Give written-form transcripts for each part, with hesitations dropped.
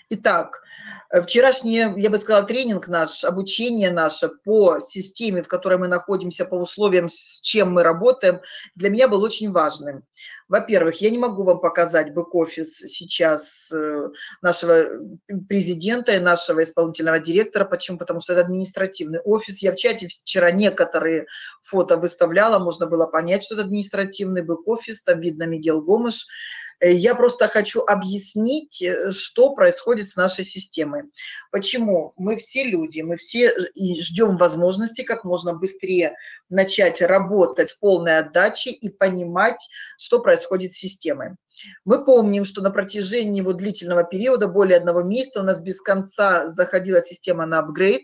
Итак, вчерашний, я бы сказала, тренинг наш, обучение наше по системе, в которой мы находимся, по условиям, с чем мы работаем, для меня был очень важным. Во-первых, я не могу вам показать бэк-офис сейчас нашего президента и нашего исполнительного директора. Почему? Потому что это административный офис. Я в чате вчера некоторые фото выставляла, можно было понять, что это административный бэк-офис, там видно Мигел Гомеш. Я просто хочу объяснить, что происходит с нашей системой. Почему? Мы все люди, мы все и ждем возможности как можно быстрее начать работать с полной отдачей и понимать, что происходит с системой. Мы помним, что на протяжении его длительного периода, более 1 месяца, у нас без конца заходила система на апгрейд,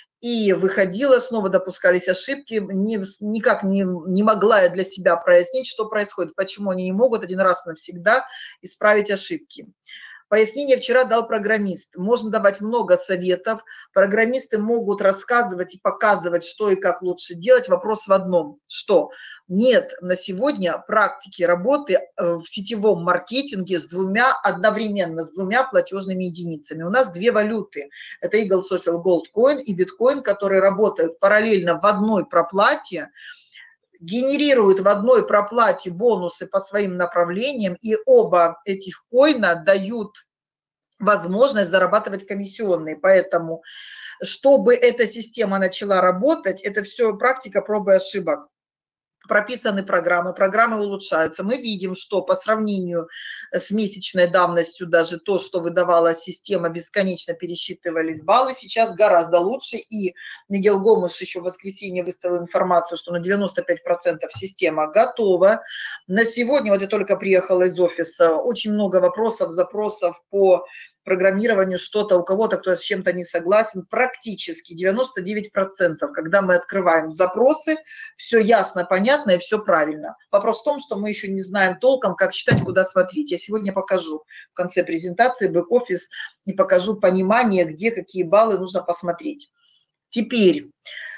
и выходила, снова допускались ошибки, никак не могла я для себя прояснить, что происходит, почему они не могут один раз навсегда исправить ошибки. Пояснение вчера дал программист. Можно давать много советов, программисты могут рассказывать и показывать, что и как лучше делать. Вопрос в одном, что нет на сегодня практики работы в сетевом маркетинге одновременно с двумя платежными единицами. У нас 2 валюты. Это Eagle Social Gold Coin и биткоин, которые работают параллельно в одной проплате, генерируют в одной проплате бонусы по своим направлениям, и оба этих коина дают возможность зарабатывать комиссионные. Поэтому, чтобы эта система начала работать, это все практика проб и ошибок. Прописаны программы улучшаются. Мы видим, что по сравнению с месячной давностью даже то, что выдавала система, бесконечно пересчитывались баллы, сейчас гораздо лучше. И Мигел Гомеш еще в воскресенье выставил информацию, что на 95% система готова. На сегодня, вот я только приехала из офиса, очень много вопросов, запросов по программированию, что-то у кого-то, кто с чем-то не согласен, практически 99%, когда мы открываем запросы, все ясно, понятно и все правильно. Вопрос в том, что мы еще не знаем толком, как считать, куда смотреть. Я сегодня покажу в конце презентации бэк-офис и покажу понимание, где какие баллы нужно посмотреть. Теперь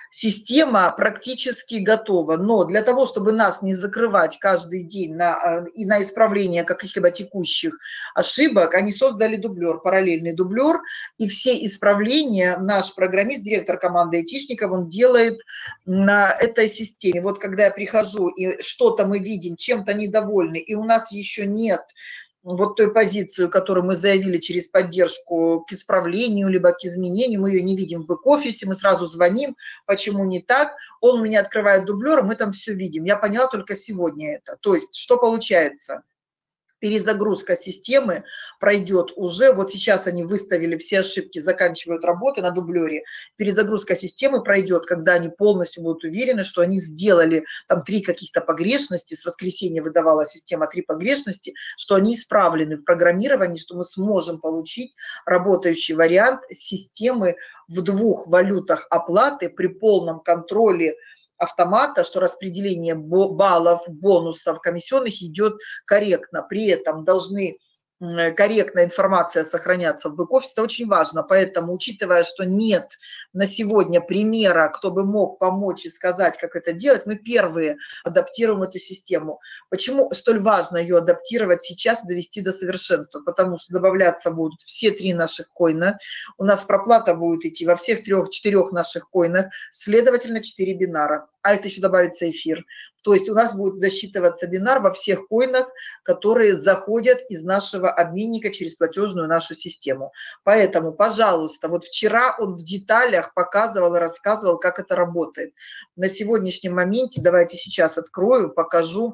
система практически готова, но для того, чтобы нас не закрывать каждый день на исправление каких-либо текущих ошибок, они создали дублер, параллельный дублер, и все исправления наш программист, директор команды айтишников, он делает на этой системе. Вот когда я прихожу и что-то мы видим, чем-то недовольны, и у нас еще нет вот той позицию, которую мы заявили через поддержку к исправлению, либо к изменению, мы ее не видим в бэк-офисе, мы сразу звоним, почему не так, он у меня открывает дублер, мы там все видим. Я поняла только сегодня это. То есть, что получается? Перезагрузка системы пройдет уже, вот сейчас они выставили все ошибки, заканчивают работы на дублере, перезагрузка системы пройдет, когда они полностью будут уверены, что они сделали там 3 каких-то погрешности, с воскресенья выдавала система 3 погрешности, что они исправлены в программировании, что мы сможем получить работающий вариант системы в 2 валютах оплаты при полном контроле автомата, что распределение баллов, бонусов, комиссионных идет корректно. При этом должны корректная информация сохраняться в бэк-офисе, это очень важно. Поэтому, учитывая, что нет на сегодня примера, кто бы мог помочь и сказать, как это делать, мы первые адаптируем эту систему. Почему столь важно ее адаптировать сейчас и довести до совершенства? Потому что добавляться будут все 3 наших коина, у нас проплата будет идти во всех 3-4 наших коинах, следовательно 4 бинара. А если еще добавится эфир, то есть у нас будет засчитываться бинар во всех коинах, которые заходят из нашего обменника через платежную нашу систему. Поэтому, пожалуйста, вот вчера он в деталях показывал и рассказывал, как это работает. На сегодняшнем моменте, давайте сейчас открою, покажу,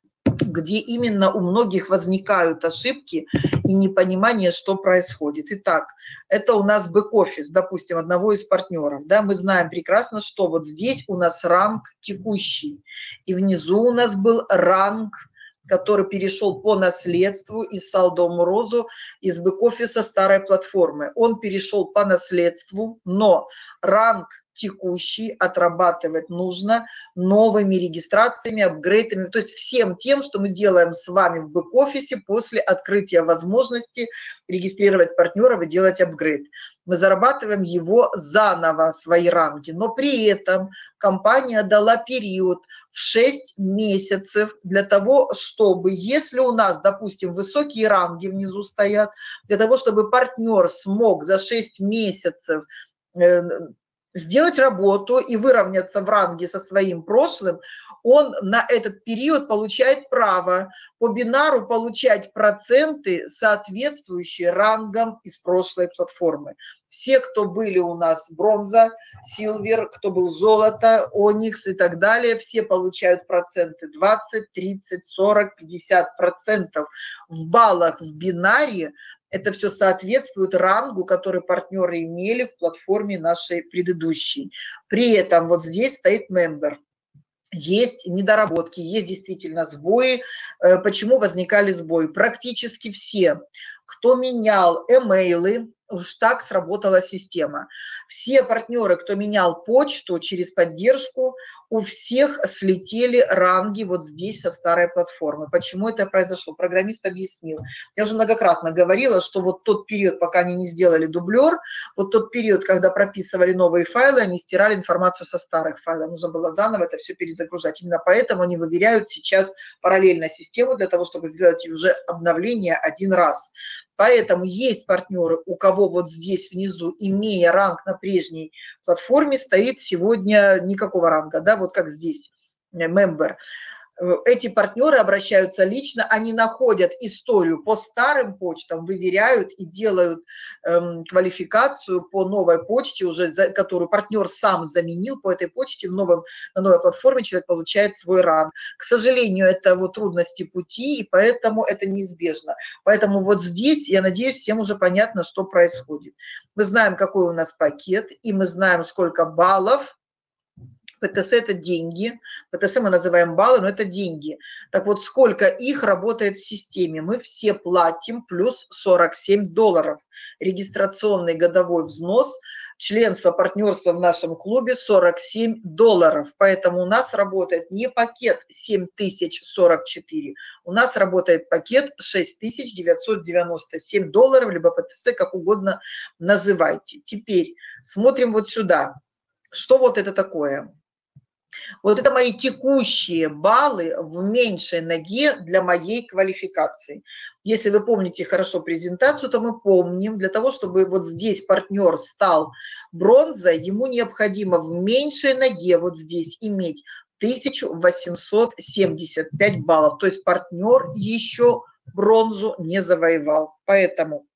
где именно у многих возникают ошибки и непонимание, что происходит. Итак, это у нас бэк-офис, допустим, одного из партнеров. Да, мы знаем прекрасно, что вот здесь у нас ранг текущий, и внизу у нас был ранг, который перешел по наследству из Салдо Морозо, из бэк-офиса старой платформы. Он перешел по наследству, но ранг текущий отрабатывать нужно новыми регистрациями, апгрейдами, то есть всем тем, что мы делаем с вами в бэк-офисе после открытия возможности регистрировать партнеров и делать апгрейд. мы зарабатываем его заново, свои ранги. Но при этом компания дала период в 6 месяцев для того, чтобы, если у нас, допустим, высокие ранги внизу стоят, для того, чтобы партнер смог за 6 месяцев сделать работу и выровняться в ранге со своим прошлым, он на этот период получает право по бинару получать проценты, соответствующие рангам из прошлой платформы. Все, кто были у нас бронза, силвер, кто был золото, оникс и так далее, все получают проценты 20, 30, 40, 50 процентов в баллах в бинаре. Это все соответствует рангу, который партнеры имели в платформе нашей предыдущей. При этом вот здесь стоит member. Есть недоработки, есть действительно сбои. Почему возникали сбои? Практически все, кто менял имейлы, уж так сработала система. Все партнеры, кто менял почту через поддержку, у всех слетели ранги вот здесь со старой платформы. Почему это произошло? Программист объяснил. Я уже многократно говорила, что вот тот период, пока они не сделали дублер, вот тот период, когда прописывали новые файлы, они стирали информацию со старых файлов. Нужно было заново это все перезагружать. Именно поэтому они выверяют сейчас параллельно систему для того, чтобы сделать уже обновление один раз. Поэтому есть партнеры, у кого вот здесь внизу, имея ранг на прежней платформе, стоит сегодня никакого ранга, да, вот как здесь, member. Эти партнеры обращаются лично, они находят историю по старым почтам, выверяют и делают квалификацию по новой почте, уже, которую партнер сам заменил по этой почте, на новой платформе человек получает свой ранг. К сожалению, это вот трудности пути, и поэтому это неизбежно. Поэтому вот здесь, я надеюсь, всем уже понятно, что происходит. Мы знаем, какой у нас пакет, и мы знаем, сколько баллов. ПТС – это деньги, ПТС мы называем баллы, но это деньги. Так вот, сколько их работает в системе? Мы все платим плюс $47. Регистрационный годовой взнос, членство, партнерство в нашем клубе $47. Поэтому у нас работает не пакет 7044, у нас работает пакет $6997, либо ПТС, как угодно называйте. Теперь смотрим вот сюда. Что вот это такое? Вот это мои текущие баллы в меньшей ноге для моей квалификации. Если вы помните хорошо презентацию, то мы помним, для того, чтобы вот здесь партнер стал бронзой, ему необходимо в меньшей ноге вот здесь иметь 1875 баллов. То есть партнер еще бронзу не завоевал. Поэтому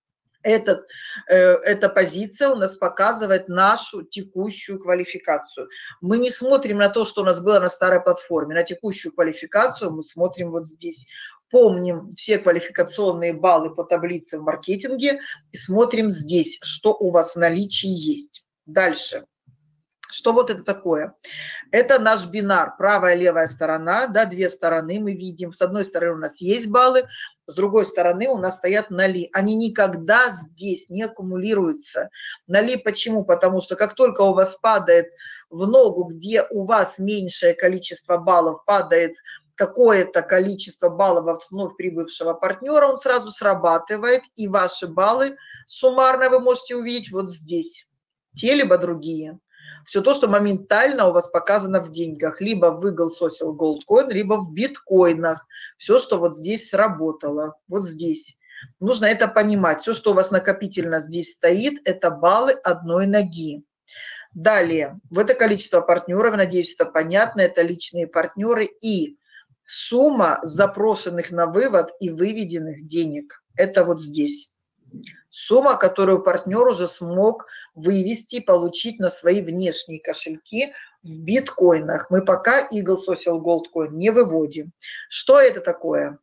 эта позиция у нас показывает нашу текущую квалификацию. Мы не смотрим на то, что у нас было на старой платформе. На текущую квалификацию мы смотрим вот здесь. Помним все квалификационные баллы по таблице в маркетинге и смотрим здесь, что у вас в наличии есть. Дальше. Что вот это такое? Это наш бинар, правая и левая сторона, да, две стороны мы видим. С одной стороны у нас есть баллы, с другой стороны у нас стоят ноли. Они никогда здесь не аккумулируются. Ноли почему? Потому что как только у вас падает в ногу, где у вас меньшее количество баллов, падает какое-то количество баллов от вновь прибывшего партнера, он сразу срабатывает, и ваши баллы суммарно вы можете увидеть вот здесь. Те либо другие. Все то, что моментально у вас показано в деньгах, либо в Eagle Social Gold Coin, либо в биткоинах. Все, что вот здесь сработало, вот здесь. Нужно это понимать. Все, что у вас накопительно здесь стоит, это баллы одной ноги. Далее, в это количество партнеров, надеюсь, это понятно, это личные партнеры и сумма запрошенных на вывод и выведенных денег. Это вот здесь. Сумма, которую партнер уже смог вывести, получить на свои внешние кошельки в биткоинах. Мы пока Eagle Social Gold Coin не выводим. Что это такое?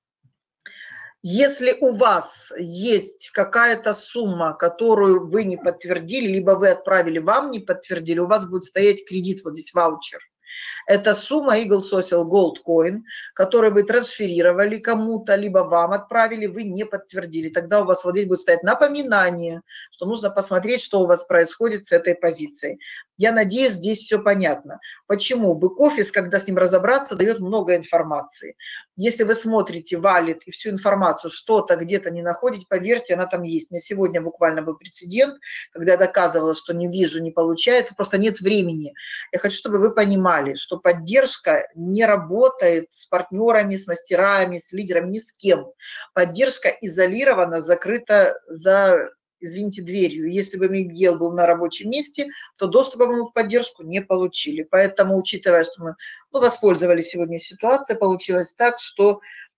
Если у вас есть какая-то сумма, которую вы не подтвердили, либо вы отправили, вам не подтвердили, у вас будет стоять кредит, вот здесь ваучер. Это сумма Eagle Social Gold Coin, которую вы трансферировали кому-то, либо вам отправили, вы не подтвердили. Тогда у вас вот здесь будет стоять напоминание, что нужно посмотреть, что у вас происходит с этой позицией. Я надеюсь, здесь все понятно. Почему? Бэк-офис, когда с ним разобраться, дает много информации. Если вы смотрите валид и всю информацию, что-то где-то не находите, поверьте, она там есть. У меня сегодня буквально был прецедент, когда я доказывала, что не вижу, не получается, просто нет времени. Я хочу, чтобы вы понимали, что поддержка не работает с партнерами, с мастерами, с лидерами, ни с кем. Поддержка изолирована, закрыта за, извините, дверью. Если бы Мигел был на рабочем месте, то доступа мы в поддержку не получили. Поэтому, учитывая, что мы воспользовались сегодня ситуацией, получилось так, что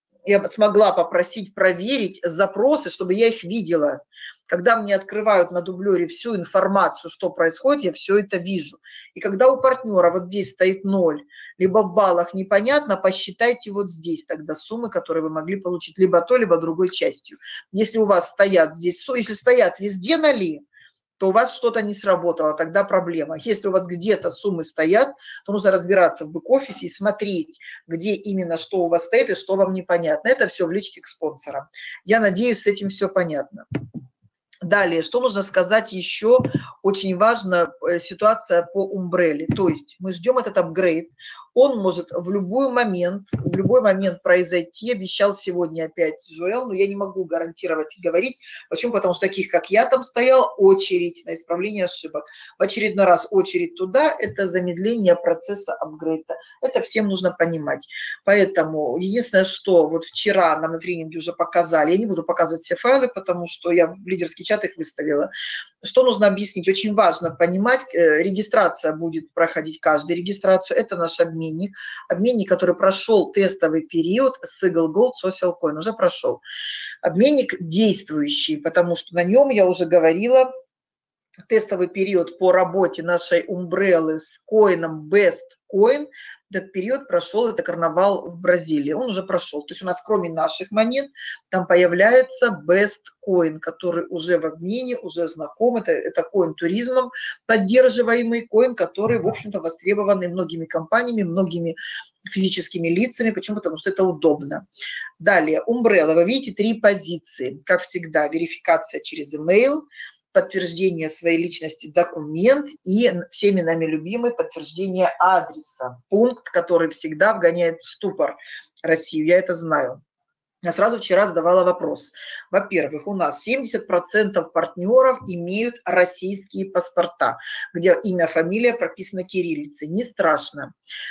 я смогла попросить проверить запросы, чтобы я их видела. Когда мне открывают на дублере всю информацию, что происходит, я все это вижу. И когда у партнера вот здесь стоит 0, либо в баллах непонятно, посчитайте вот здесь тогда суммы, которые вы могли получить либо той, либо другой частью. Если у вас стоят здесь, если стоят везде 0, то у вас что-то не сработало, тогда проблема. Если у вас где-то суммы стоят, то нужно разбираться в бэк-офисе и смотреть, где именно что у вас стоит и что вам непонятно. Это все в личке к спонсорам. Я надеюсь, с этим все понятно. Далее, что нужно сказать еще? Очень важна ситуация по Умбрелле. То есть мы ждем этот апгрейд. Он может в любой момент произойти. Обещал сегодня опять Жуэл, но я не могу гарантировать и говорить. Почему? Потому что таких, как я, там стоял очередь на исправление ошибок. В очередной раз очередь туда – это замедление процесса апгрейда. Это всем нужно понимать. Поэтому единственное, что вот вчера нам на тренинге уже показали, я не буду показывать все файлы, потому что я в лидерский чат их выставила. Что нужно объяснить? Очень важно понимать, регистрация будет проходить каждую регистрацию. Это наш обменник, который прошел тестовый период с Eagle Gold Social Coin, уже прошел. Обменник действующий, потому что на нем, я уже говорила, тестовый период по работе нашей Умбреллы с коином Best Coin, этот период прошел, это карнавал в Бразилии, он уже прошел. То есть у нас кроме наших монет там появляется Best Coin, который уже в обмене, уже знаком, это коин туризмом поддерживаемый коин, который, в общем-то, востребованный многими компаниями, многими физическими лицами. Почему? Потому что это удобно. Далее, Умбрелла, вы видите 3 позиции, как всегда, верификация через email, подтверждение своей личности, документ и всеми нами любимый подтверждение адреса. Пункт, который всегда вгоняет в ступор Россию, я это знаю. Я сразу вчера задавала вопрос. Во-первых, у нас 70% партнеров имеют российские паспорта, где имя, фамилия прописано кириллицей. Не страшно.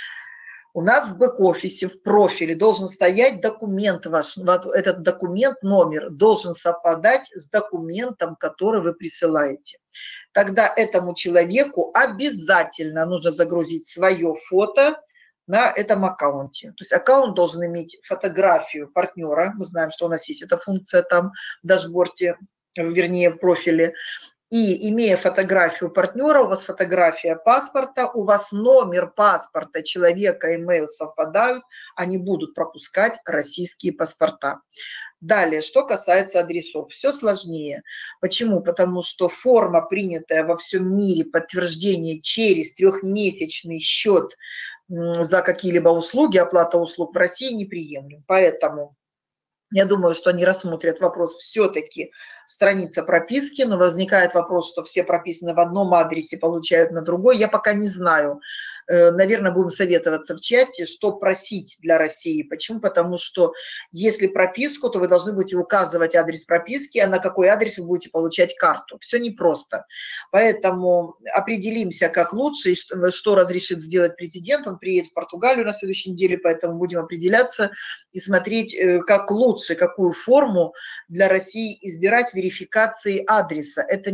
У нас в бэк-офисе, в профиле должен стоять документ ваш, этот документ, номер должен совпадать с документом, который вы присылаете. Тогда этому человеку обязательно нужно загрузить свое фото на этом аккаунте. То есть аккаунт должен иметь фотографию партнера. Мы знаем, что у нас есть эта функция там в дашборде, вернее в профиле. И имея фотографию партнера, у вас фотография паспорта, у вас номер паспорта человека, имейл совпадают, они будут пропускать российские паспорта. Далее, что касается адресов, все сложнее. Почему? Потому что форма, принятая во всем мире, подтверждение через 3-месячный счет за какие-либо услуги, оплата услуг в России неприемлем. Поэтому я думаю, что они рассмотрят вопрос все-таки страница прописки, но возникает вопрос, что все прописаны в одном адресе, получают на другой. Я пока не знаю. Наверное, будем советоваться в чате, что просить для России. Почему? Потому что если прописку, то вы должны будете указывать адрес прописки, а на какой адрес вы будете получать карту. Все непросто. Поэтому определимся, как лучше, и что разрешит сделать президент. Он приедет в Португалию на следующей неделе, поэтому будем определяться и смотреть, как лучше, какую форму для России избирать верификации адреса. Это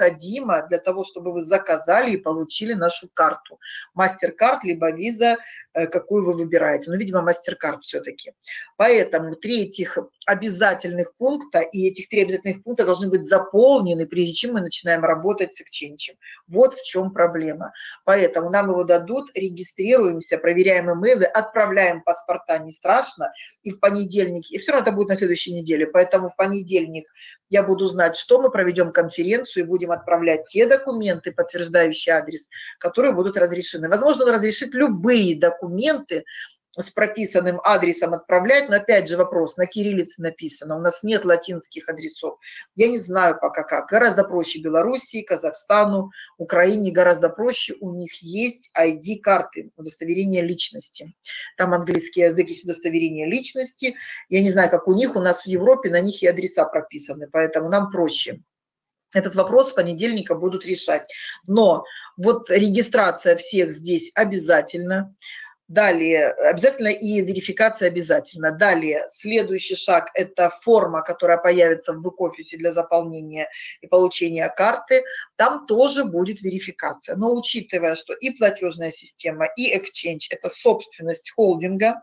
необходимо для того, чтобы вы заказали и получили нашу карту. MasterCard, либо Visa, какую вы выбираете. Ну, видимо, MasterCard все-таки. Поэтому 3 этих обязательных пункта, и этих 3 обязательных пункта должны быть заполнены, прежде чем мы начинаем работать с Exchange. Вот в чем проблема. Поэтому нам его дадут, регистрируемся, проверяем имейлы, отправляем паспорта, не страшно, и в понедельник, и все равно это будет на следующей неделе, поэтому в понедельник я буду знать, что мы проведем конференцию и будем отправлять те документы, подтверждающие адрес, которые будут разрешены. Возможно, он разрешит любые документы с прописанным адресом отправлять, но опять же вопрос, на кириллице написано, у нас нет латинских адресов. Я не знаю пока как. Гораздо проще Белоруссии, Казахстану, Украине, гораздо проще. У них есть ID-карты, удостоверение личности. Там английский язык, есть удостоверение личности. Я не знаю, как у нас в Европе на них и адреса прописаны, поэтому нам проще. Этот вопрос с понедельника будут решать. Но вот регистрация всех здесь обязательно. Далее, обязательно и верификация обязательно. Далее, следующий шаг – это форма, которая появится в бэк-офисе для заполнения и получения карты. Там тоже будет верификация. Но учитывая, что и платежная система, и Exchange – это собственность холдинга,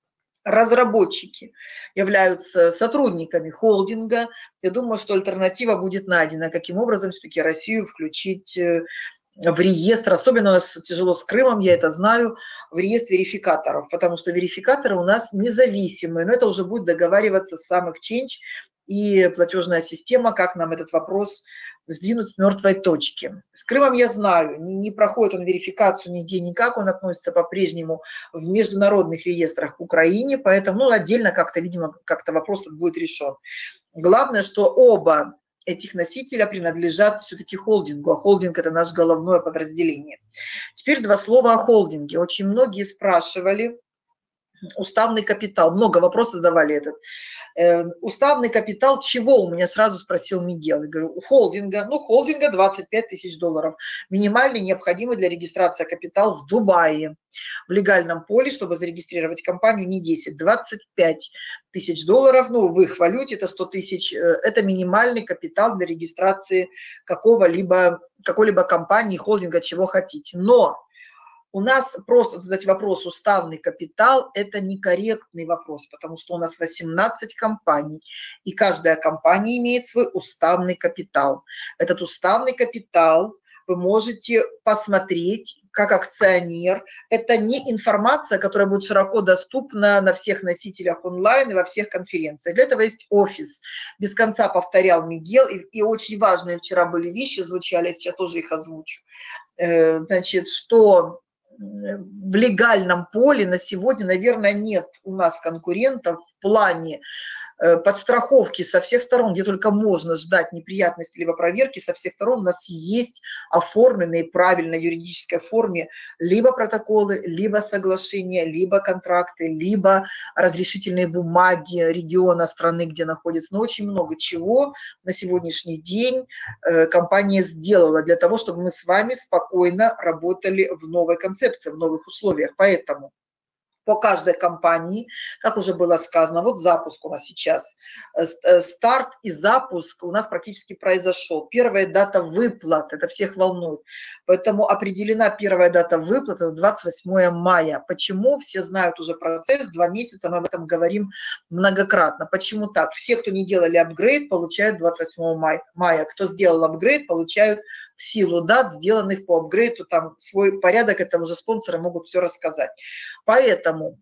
разработчики являются сотрудниками холдинга, я думаю, что альтернатива будет найдена. Каким образом все-таки Россию включить в реестр, особенно у нас тяжело с Крымом, я это знаю, в реестр верификаторов, потому что верификаторы у нас независимые, но это уже будет договариваться сам Exchange и платежная система, как нам этот вопрос сдвинуть с мертвой точки. С Крымом я знаю, не проходит он верификацию нигде никак, он относится по-прежнему в международных реестрах к Украине, поэтому ну, отдельно как-то, видимо, как-то вопрос будет решен. Главное, что оба этих носителя принадлежат все-таки холдингу, а холдинг – это наше головное подразделение. Теперь 2 слова о холдинге. Очень многие спрашивали уставный капитал, много вопросов задавали этот. Уставный капитал чего? У меня сразу спросил Мигел. Я говорю, у холдинга, ну, холдинга 25 тысяч долларов. Минимальный необходимый для регистрации капитал в Дубае. В легальном поле, чтобы зарегистрировать компанию, не 10, 25 тысяч долларов. Ну, в их валюте это 100 тысяч. Это минимальный капитал для регистрации какой-либо компании, холдинга, чего хотите. Но у нас просто задать вопрос уставный капитал – это некорректный вопрос, потому что у нас 18 компаний, и каждая компания имеет свой уставный капитал. Этот уставный капитал вы можете посмотреть как акционер. Это не информация, которая будет широко доступна на всех носителях онлайн и во всех конференциях. Для этого есть офис. Без конца повторял Мигел, и очень важные вчера были вещи, звучали, я сейчас тоже их озвучу. Значит, что в легальном поле на сегодня, наверное, нет у нас конкурентов в плане подстраховки со всех сторон, где только можно ждать неприятности либо проверки, со всех сторон у нас есть оформленные правильно в юридической форме либо протоколы, либо соглашения, либо контракты, либо разрешительные бумаги региона страны, где находится. Но очень много чего на сегодняшний день компания сделала для того, чтобы мы с вами спокойно работали в новой концепции, в новых условиях. Поэтому по каждой компании, как уже было сказано, вот запуск у нас сейчас, старт и запуск у нас практически произошел. Первая дата выплат, это всех волнует. Поэтому определена первая дата выплат, это 28 мая. Почему? Все знают уже процесс, 2 месяца, мы об этом говорим многократно. Почему так? Все, кто не делали апгрейд, получают 28 мая. Кто сделал апгрейд, получают в силу дат, сделанных по апгрейду, там свой порядок, это уже спонсоры могут все рассказать. Поэтому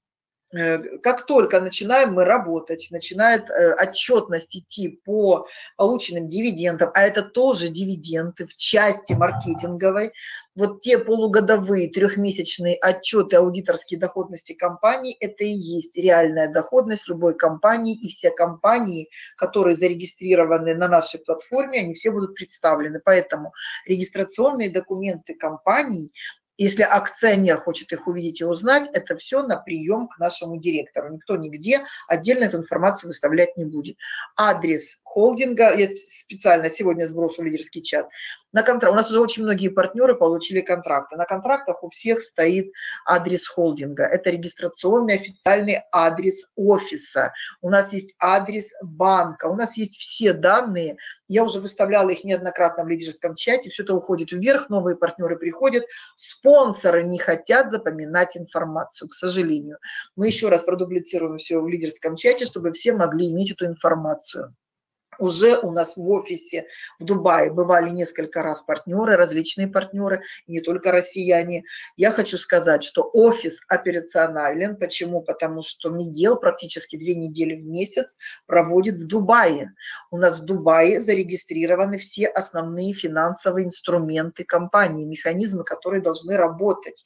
как только начинаем мы работать, начинает отчетность идти по полученным дивидендам, а это тоже дивиденды в части маркетинговой, вот те полугодовые трехмесячные отчеты аудиторской доходности компании, это и есть реальная доходность любой компании, и все компании, которые зарегистрированы на нашей платформе, они все будут представлены. Поэтому регистрационные документы компаний, если акционер хочет их увидеть и узнать, это все на прием к нашему директору. Никто нигде отдельно эту информацию выставлять не будет. Адрес холдинга, я специально сегодня сброшу в лидерский чат, На контракт. У нас уже очень многие партнеры получили контракты. На контрактах у всех стоит адрес холдинга. Это регистрационный официальный адрес офиса. У нас есть адрес банка. У нас есть все данные. Я уже выставляла их неоднократно в лидерском чате. Все это уходит вверх, новые партнеры приходят. Спонсоры не хотят запоминать информацию, к сожалению. Мы еще раз продублицируем все в лидерском чате, чтобы все могли иметь эту информацию. Уже у нас в офисе в Дубае бывали несколько раз партнеры, различные партнеры, и не только россияне. Я хочу сказать, что офис операционален. Почему? Потому что Мигел практически 2 недели в месяц проводит в Дубае. У нас в Дубае зарегистрированы все основные финансовые инструменты компании, механизмы, которые должны работать.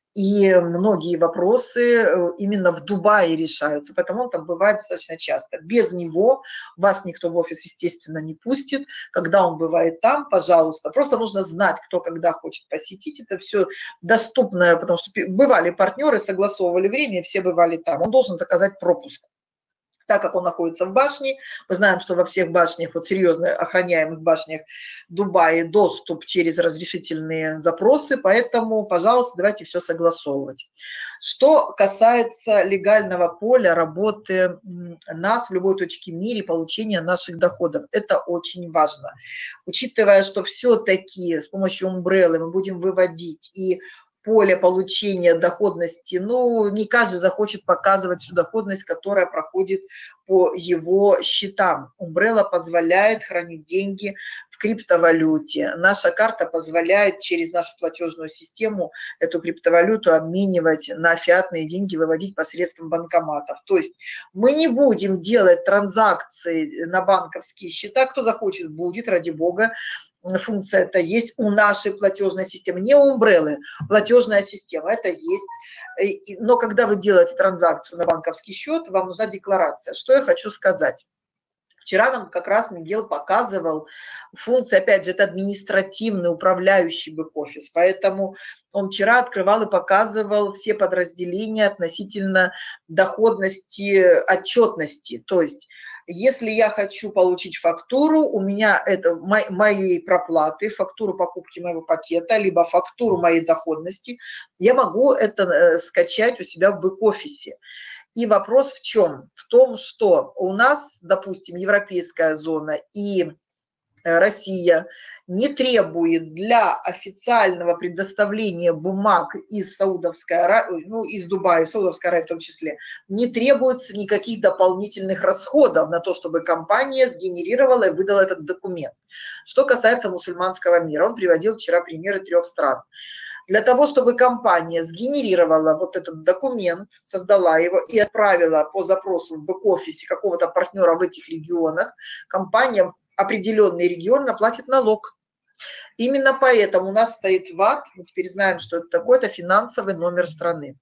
И многие вопросы именно в Дубае решаются, поэтому он там бывает достаточно часто. Без него вас никто в офис, естественно, не пустит. Когда он бывает там, пожалуйста, просто нужно знать, кто когда хочет посетить. Это все доступно, потому что бывали партнеры, согласовывали время, и все бывали там. Он должен заказать пропуск. Так как он находится в башне, мы знаем, что во всех башнях, вот серьезно охраняемых башнях Дубая, доступ через разрешительные запросы, поэтому, пожалуйста, давайте все согласовывать. Что касается легального поля работы нас в любой точке мира, получения наших доходов, это очень важно. Учитывая, что все-таки с помощью Umbrella мы будем выводить и поле получения доходности, ну, не каждый захочет показывать всю доходность, которая проходит по его счетам. Umbrella позволяет хранить деньги в криптовалюте. Наша карта позволяет через нашу платежную систему эту криптовалюту обменивать на фиатные деньги, выводить посредством банкоматов. То есть мы не будем делать транзакции на банковские счета. Кто захочет, будет, ради бога. Функция это есть у нашей платежной системы, не у Umbrella, платежная система, это есть. Но когда вы делаете транзакцию на банковский счет, вам нужна декларация. Что я хочу сказать? Вчера нам как раз Мигел показывал функции, опять же, это административный управляющий бэк-офис, поэтому он вчера открывал и показывал все подразделения относительно доходности, отчетности, то есть если я хочу получить фактуру, у меня это моей проплаты, фактуру покупки моего пакета, либо фактуру моей доходности, я могу это скачать у себя в бэк-офисе. И вопрос в чем? В том, что у нас, допустим, европейская зона и Россия не требует для официального предоставления бумаг из Саудовской Аравии, ну, из Дубая, Саудовской Аравии в том числе, не требуется никаких дополнительных расходов на то, чтобы компания сгенерировала и выдала этот документ. Что касается мусульманского мира, он приводил вчера примеры 3 стран. Для того, чтобы компания сгенерировала вот этот документ, создала его и отправила по запросу в бэк-офисе какого-то партнера в этих регионах, компания определенный регион наплатит налог. Именно поэтому у нас стоит ВАТ, мы теперь знаем, что это такое, это финансовый номер страны.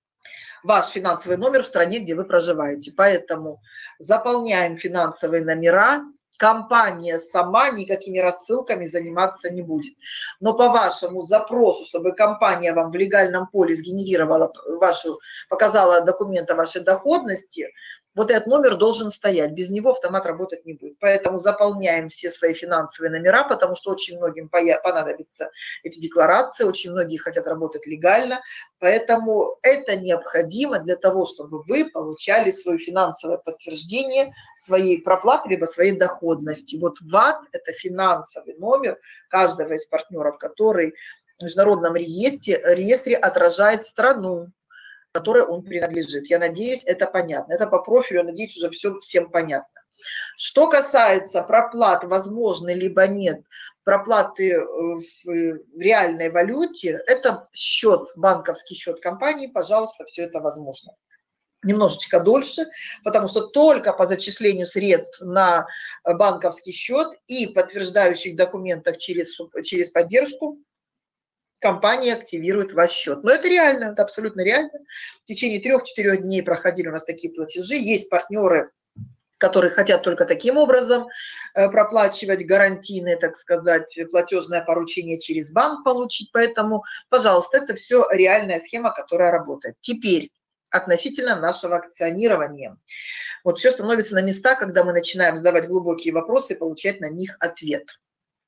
Ваш финансовый номер в стране, где вы проживаете. Поэтому заполняем финансовые номера, компания сама никакими рассылками заниматься не будет. Но по вашему запросу, чтобы компания вам в легальном поле сгенерировала показала документы о вашей доходности, вот этот номер должен стоять, без него автомат работать не будет. Поэтому заполняем все свои финансовые номера, потому что очень многим понадобятся эти декларации, очень многие хотят работать легально, поэтому это необходимо для того, чтобы вы получали свое финансовое подтверждение своей проплаты, либо своей доходности. Вот ВАТ – это финансовый номер каждого из партнеров, который в международном реестре отражает страну, которой он принадлежит. Я надеюсь, это понятно. Это по профилю, надеюсь, уже все всем понятно. Что касается проплат, возможно, либо нет, проплаты в реальной валюте, это счет, банковский счет компании, пожалуйста, все это возможно. Немножечко дольше, потому что только по зачислению средств на банковский счет и подтверждающих документах через поддержку компания активирует ваш счет. Но это реально, это абсолютно реально. В течение 3-4 дней проходили у нас такие платежи. Есть партнеры, которые хотят только таким образом проплачивать гарантийное, так сказать, платежное поручение через банк получить. Поэтому, пожалуйста, это все реальная схема, которая работает. Теперь относительно нашего акционирования. Вот все становится на места, когда мы начинаем задавать глубокие вопросы и получать на них ответ.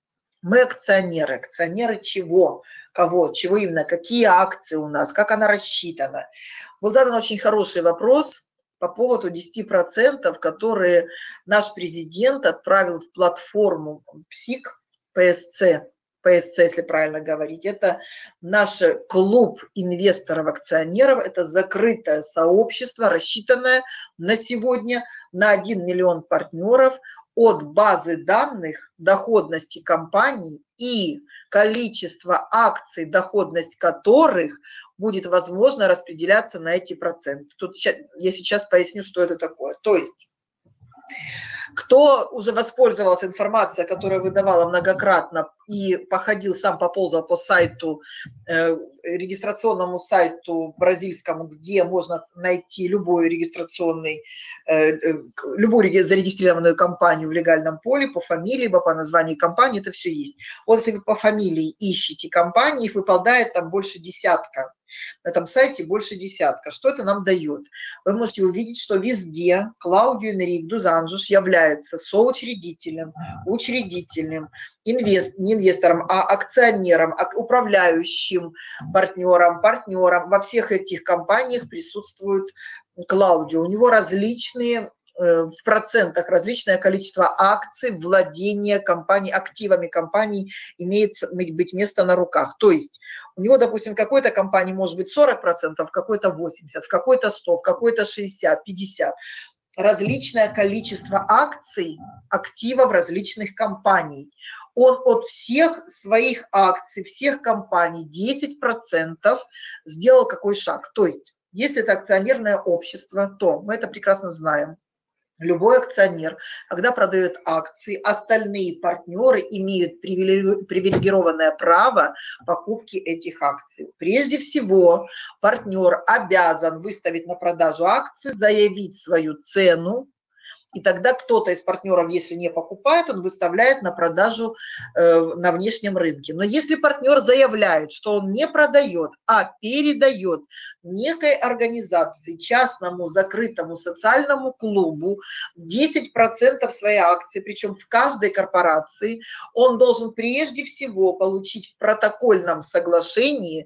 Мы акционеры. Акционеры чего? Кого? Чего именно? Какие акции у нас? Как она рассчитана? Был задан очень хороший вопрос по поводу 10%, которые наш президент отправил в платформу ПСИК, ПСЦ, если правильно говорить. Это наш клуб инвесторов-акционеров, это закрытое сообщество, рассчитанное на сегодня на 1 миллион партнеров, от базы данных доходности компаний и количество акций, доходность которых будет возможно распределяться на эти проценты. Тут я сейчас поясню, что это такое. То есть, кто уже воспользовался информацией, которая выдавала многократно и походил, сам поползал по сайту, регистрационному сайту бразильскому, где можно найти любую любую зарегистрированную компанию в легальном поле, по фамилии, либо по названию компании, это все есть. Вот если вы по фамилии ищете компании, их выпадает там больше десятка. На этом сайте больше десятка. Что это нам дает? Вы можете увидеть, что везде Клаудио Энрике dos Anjos является соучредителем, учредительным, не инвестором, а акционером, управляющим партнером. Во всех этих компаниях присутствует Клаудио. У него различные в процентах различное количество акций, владения компанией, активами компании имеет быть место на руках. То есть у него, допустим, в какой-то компании может быть 40%, в какой-то 80%, в какой-то 100%, в какой-то 60%, 50%. Различное количество акций, активов различных компаний. Он от всех своих акций, всех компаний 10% сделал какой шаг. То есть, если это акционерное общество, то мы это прекрасно знаем. Любой акционер, когда продает акции, остальные партнеры имеют привилегированное право покупки этих акций. Прежде всего, партнер обязан выставить на продажу акции, заявить свою цену, и тогда кто-то из партнеров, если не покупает, он выставляет на продажу на внешнем рынке. Но если партнер заявляет, что он не продает, а передает некой организации, частному закрытому социальному клубу 10% своей акции, причем в каждой корпорации, он должен прежде всего получить в протокольном соглашении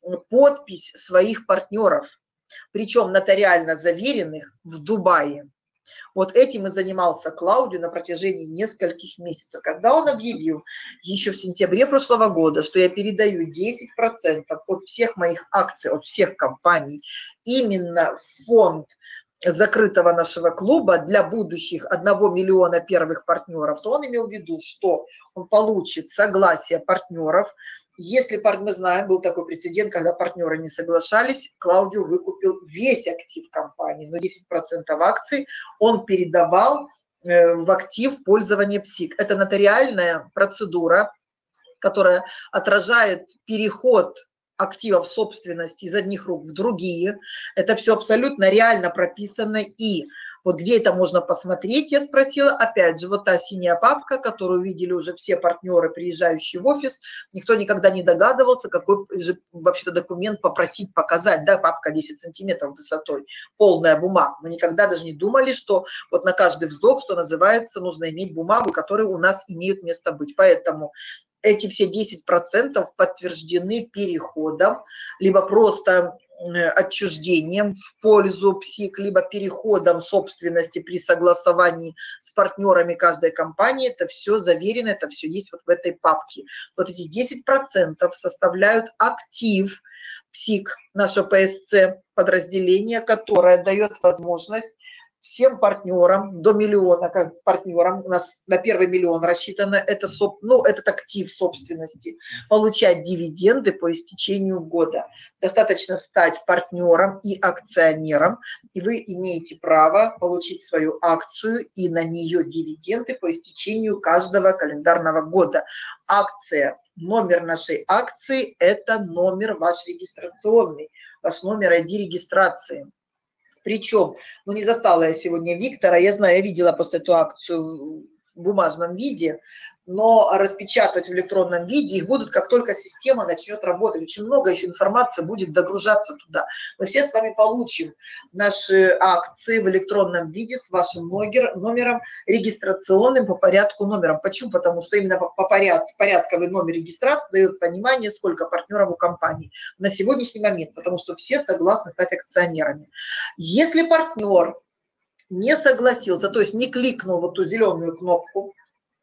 подпись своих партнеров, причем нотариально заверенных в Дубае. Вот этим и занимался Клаудио на протяжении нескольких месяцев, когда он объявил еще в сентябре прошлого года, что я передаю 10% от всех моих акций, от всех компаний именно в фонд закрытого нашего клуба для будущих 1 миллиона первых партнеров, то он имел в виду, что он получит согласие партнеров. Если, мы знаем, был такой прецедент, когда партнеры не соглашались, Клаудио выкупил весь актив компании, но 10% акций он передавал в актив пользования ПСИК. Это нотариальная процедура, которая отражает переход активов собственности из одних рук в другие. Это все абсолютно реально прописано. И вот где это можно посмотреть, я спросила, опять же, вот та синяя папка, которую видели уже все партнеры, приезжающие в офис, никто никогда не догадывался, какой же вообще-то документ попросить показать, да, папка 10 сантиметров высотой, полная бумага. Мы никогда даже не думали, что вот на каждый вздох, что называется, нужно иметь бумагу, которые у нас имеют место быть. Поэтому эти все 10% подтверждены переходом, либо просто отчуждением в пользу ПСИК, либо переходом собственности при согласовании с партнерами каждой компании. Это все заверено, это все есть вот в этой папке. Вот эти 10% составляют актив ПСИК, наше ПСЦ подразделение, которое дает возможность всем партнерам до миллиона, как партнерам, у нас на 1 миллион рассчитано, этот актив собственности, получать дивиденды по истечению года. Достаточно стать партнером и акционером, и вы имеете право получить свою акцию и на нее дивиденды по истечению каждого календарного года. Акция, номер нашей акции – это номер ваш регистрационный, ваш номер ID регистрации. Причем, не застала я сегодня Виктора, я знаю, я видела просто эту акцию в бумажном виде, но распечатать в электронном виде их будут, как только система начнет работать. Очень много еще информации будет догружаться туда. Мы все с вами получим наши акции в электронном виде с вашим номером регистрационным по порядку номером. Почему? Потому что именно по порядковый номер регистрации дает понимание, сколько партнеров у компании на сегодняшний момент, потому что все согласны стать акционерами. Если партнер не согласился, то есть не кликнул в эту зеленую кнопку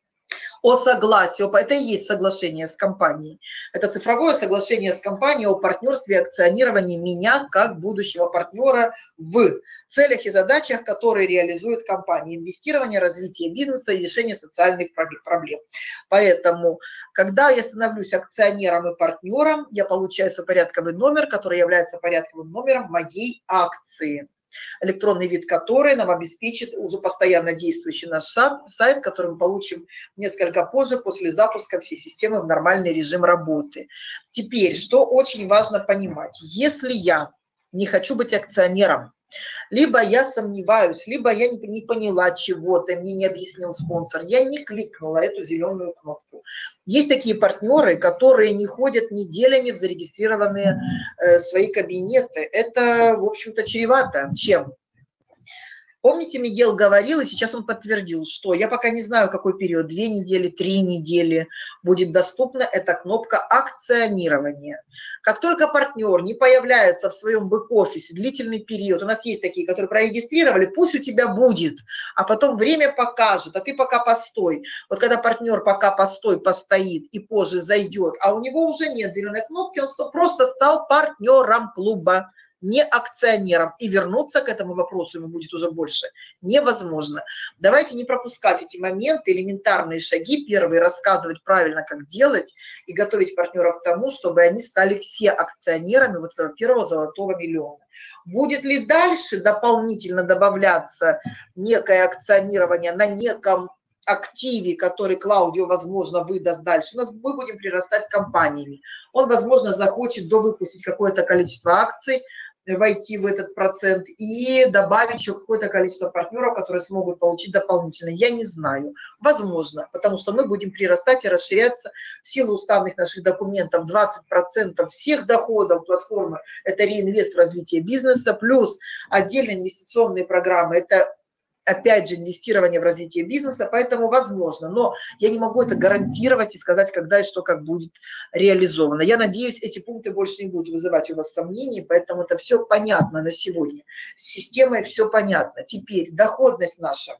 о согласии, это и есть соглашение с компанией. Это цифровое соглашение с компанией о партнерстве и акционировании меня как будущего партнера в целях и задачах, которые реализует компания. Инвестирование, развитие бизнеса и решение социальных проблем. Поэтому, когда я становлюсь акционером и партнером, я получаю сопорядковый номер, который является порядковым номером моей акции. Электронный вид которой нам обеспечит уже постоянно действующий наш сайт, который мы получим несколько позже, после запуска всей системы в нормальный режим работы. Теперь, что очень важно понимать, если я не хочу быть акционером, либо я сомневаюсь, либо я не поняла чего-то, мне не объяснил спонсор, я не кликнула эту зеленую кнопку. Есть такие партнеры, которые не ходят неделями в зарегистрированные свои кабинеты. Это, в общем-то, чревато. Чем? Помните, Мигель говорил, и сейчас он подтвердил, что я пока не знаю, какой период, 2 недели, 3 недели будет доступна эта кнопка акционирования. Как только партнер не появляется в своем бэк-офисе длительный период, у нас есть такие, которые прорегистрировали, пусть у тебя будет, а потом время покажет, а ты пока постой. Вот когда партнер пока постоит и позже зайдет, а у него уже нет зеленой кнопки, он просто стал партнером клуба, не акционером, и вернуться к этому вопросу ему будет уже больше невозможно. Давайте не пропускать эти моменты, элементарные шаги, первые, рассказывать правильно, как делать, и готовить партнеров к тому, чтобы они стали все акционерами вот этого первого золотого миллиона. Будет ли дальше дополнительно добавляться некое акционирование на неком активе, который Клаудио, возможно, выдаст дальше, мы будем прирастать компаниями. Он, возможно, захочет довыпустить какое-то количество акций, войти в этот процент и добавить еще какое-то количество партнеров, которые смогут получить дополнительно. Я не знаю. Возможно, потому что мы будем прирастать и расширяться в силу уставных наших документов. 20% всех доходов платформы – это реинвест в развитие бизнеса, плюс отдельные инвестиционные программы – это опять же, инвестирование в развитие бизнеса, поэтому возможно, но я не могу это гарантировать и сказать, когда и что как будет реализовано. Я надеюсь, эти пункты больше не будут вызывать у вас сомнений, поэтому это все понятно на сегодня. С системой все понятно. Теперь доходность наша.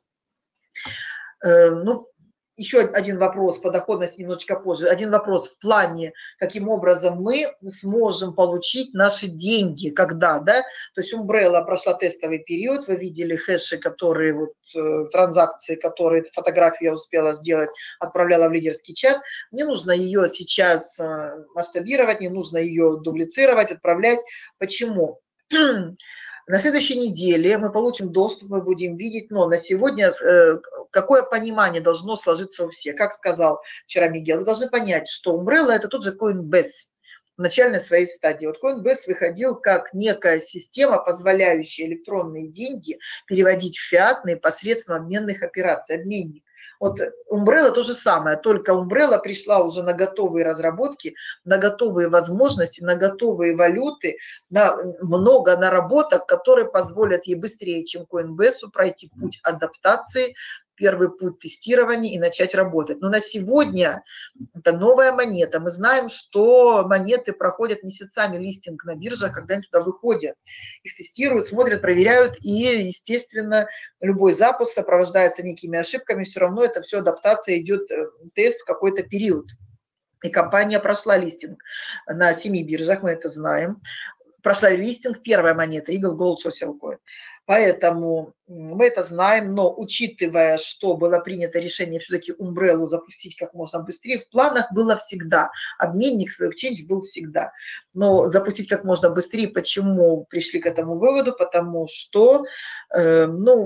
Ну, еще один вопрос по доходности немножечко позже. Один вопрос в плане, каким образом мы сможем получить наши деньги, когда, да? То есть Umbrella прошла тестовый период, вы видели хэши, которые, вот, транзакции, которые, фотографию я успела сделать, отправляла в лидерский чат. Не нужно ее сейчас масштабировать, не нужно ее дублицировать, отправлять. Почему? На следующей неделе мы получим доступ, мы будем видеть, но на сегодня какое понимание должно сложиться у всех. Как сказал вчера Мигель, вы должны понять, что Umbrella – это тот же Coinbase в начальной своей стадии. Вот Coinbase выходил как некая система, позволяющая электронные деньги переводить в фиатные посредством обменных операций, обменник. Вот Umbrella то же самое, только Umbrella пришла уже на готовые разработки, на готовые возможности, на готовые валюты, на много наработок, которые позволят ей быстрее, чем Coinbase, пройти путь адаптации, первый путь тестирования и начать работать. Но на сегодня это новая монета. Мы знаем, что монеты проходят месяцами листинг на биржах, когда они туда выходят. Их тестируют, смотрят, проверяют, и, естественно, любой запуск сопровождается некими ошибками, все равно это все адаптация, идет тест в какой-то период. И компания прошла листинг на 7 биржах, мы это знаем. Прошла листинг, первая монета, Eagle Gold Social Coin. Поэтому мы это знаем, но учитывая, что было принято решение все-таки Umbrella запустить как можно быстрее, в планах было всегда. Обменник своих Exchange был всегда. Но запустить как можно быстрее, почему пришли к этому выводу? Потому что,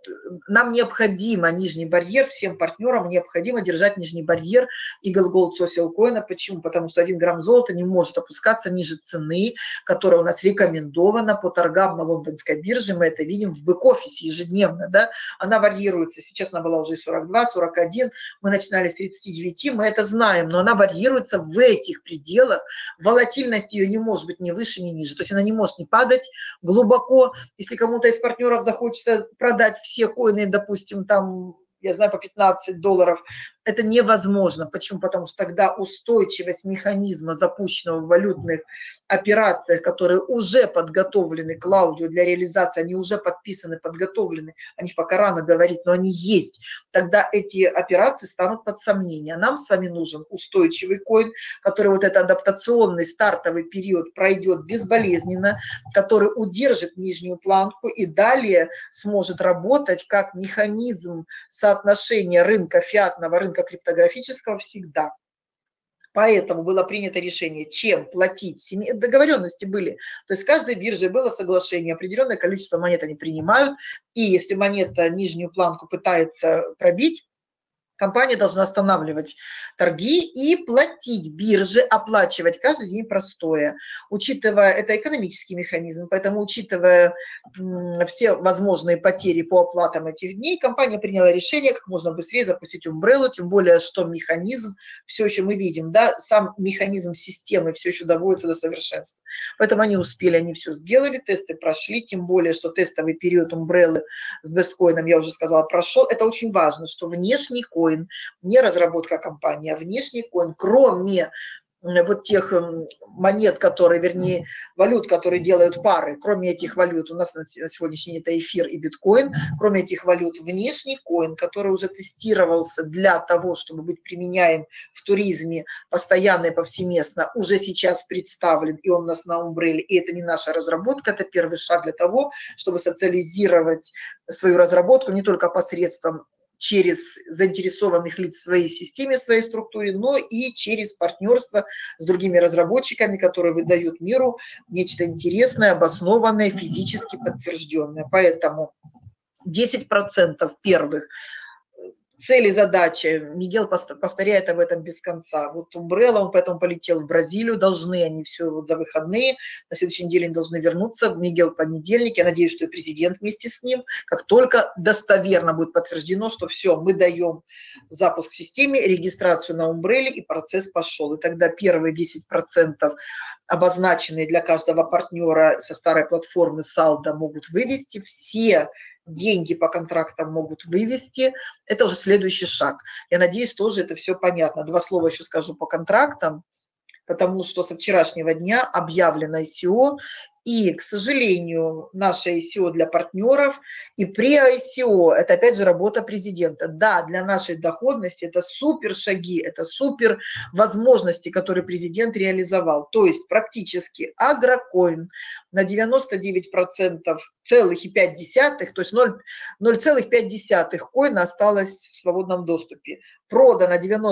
нам необходимо нижний барьер, всем партнерам необходимо держать нижний барьер Eagle Gold Social Coin. Почему? Потому что 1 грамм золота не может опускаться ниже цены, которая у нас рекомендована по торгам на лондонской бирже. Мы это видим в бэк-офисе ежедневно, да? Она варьируется. Сейчас она была уже 42, 41, мы начинали с 39, мы это знаем, но она варьируется в этих пределах. Волатильность ее не может быть ни выше, ни ниже. То есть она не может не падать глубоко. Если кому-то из партнеров захочется продать все коины, допустим, там, я знаю, по $15, это невозможно. Почему? Потому что тогда устойчивость механизма, запущенного в валютных операциях, которые уже подготовлены Клаудио для реализации, они уже подписаны, подготовлены, о них пока рано говорить, но они есть, тогда эти операции станут под сомнение. А нам с вами нужен устойчивый коин, который вот этот адаптационный стартовый период пройдет безболезненно, который удержит нижнюю планку и далее сможет работать как механизм соотношения рынка фиатного, рынка криптографического всегда. Поэтому было принято решение, чем платить. Договоренности были. То есть с каждой биржей было соглашение, определенное количество монет они принимают. И если монета нижнюю планку пытается пробить, компания должна останавливать торги и платить бирже, оплачивать каждый день простое. Учитывая, это экономический механизм, поэтому учитывая все возможные потери по оплатам этих дней, компания приняла решение как можно быстрее запустить Umbrella, тем более, что механизм, все еще мы видим, да, сам механизм системы все еще доводится до совершенства. Поэтому они успели, они все сделали, тесты прошли, тем более, что тестовый период Umbrella с бесткоином, я уже сказала, прошел. Это очень важно, что внешний коин, не разработка компании, а внешний коин, кроме вот тех монет, которые, вернее, валют, которые делают пары, кроме этих валют, у нас на сегодняшний день это эфир и биткоин, кроме этих валют, внешний коин, который уже тестировался для того, чтобы быть применяем в туризме постоянно и повсеместно, уже сейчас представлен, и он у нас на Umbrella, и это не наша разработка, это первый шаг для того, чтобы социализировать свою разработку не только посредством через заинтересованных лиц в своей системе, в своей структуре, но и через партнерство с другими разработчиками, которые выдают миру нечто интересное, обоснованное, физически подтвержденное. Поэтому 10% первых цели, задачи, Мигель повторяет об этом без конца. Вот Umbrella, он поэтому полетел в Бразилию, должны они все вот за выходные, на следующей неделе они должны вернуться, Мигель в понедельник, я надеюсь, что и президент вместе с ним, как только достоверно будет подтверждено, что все, мы даем запуск в системе, регистрацию на Umbrella, и процесс пошел. И тогда первые 10% обозначенные для каждого партнера со старой платформы Saldo могут вывести, все деньги по контрактам могут вывести, это уже следующий шаг. Я надеюсь, тоже это все понятно. Два слова еще скажу по контрактам, потому что со вчерашнего дня объявлено ICO, и, к сожалению, наше ICO для партнеров и pre-ICO, это опять же работа президента. Да, для нашей доходности это супер шаги, это супер возможности, которые президент реализовал. То есть практически агрокоин на 99,5%, то есть 0,5 коина осталось в свободном доступе. Продано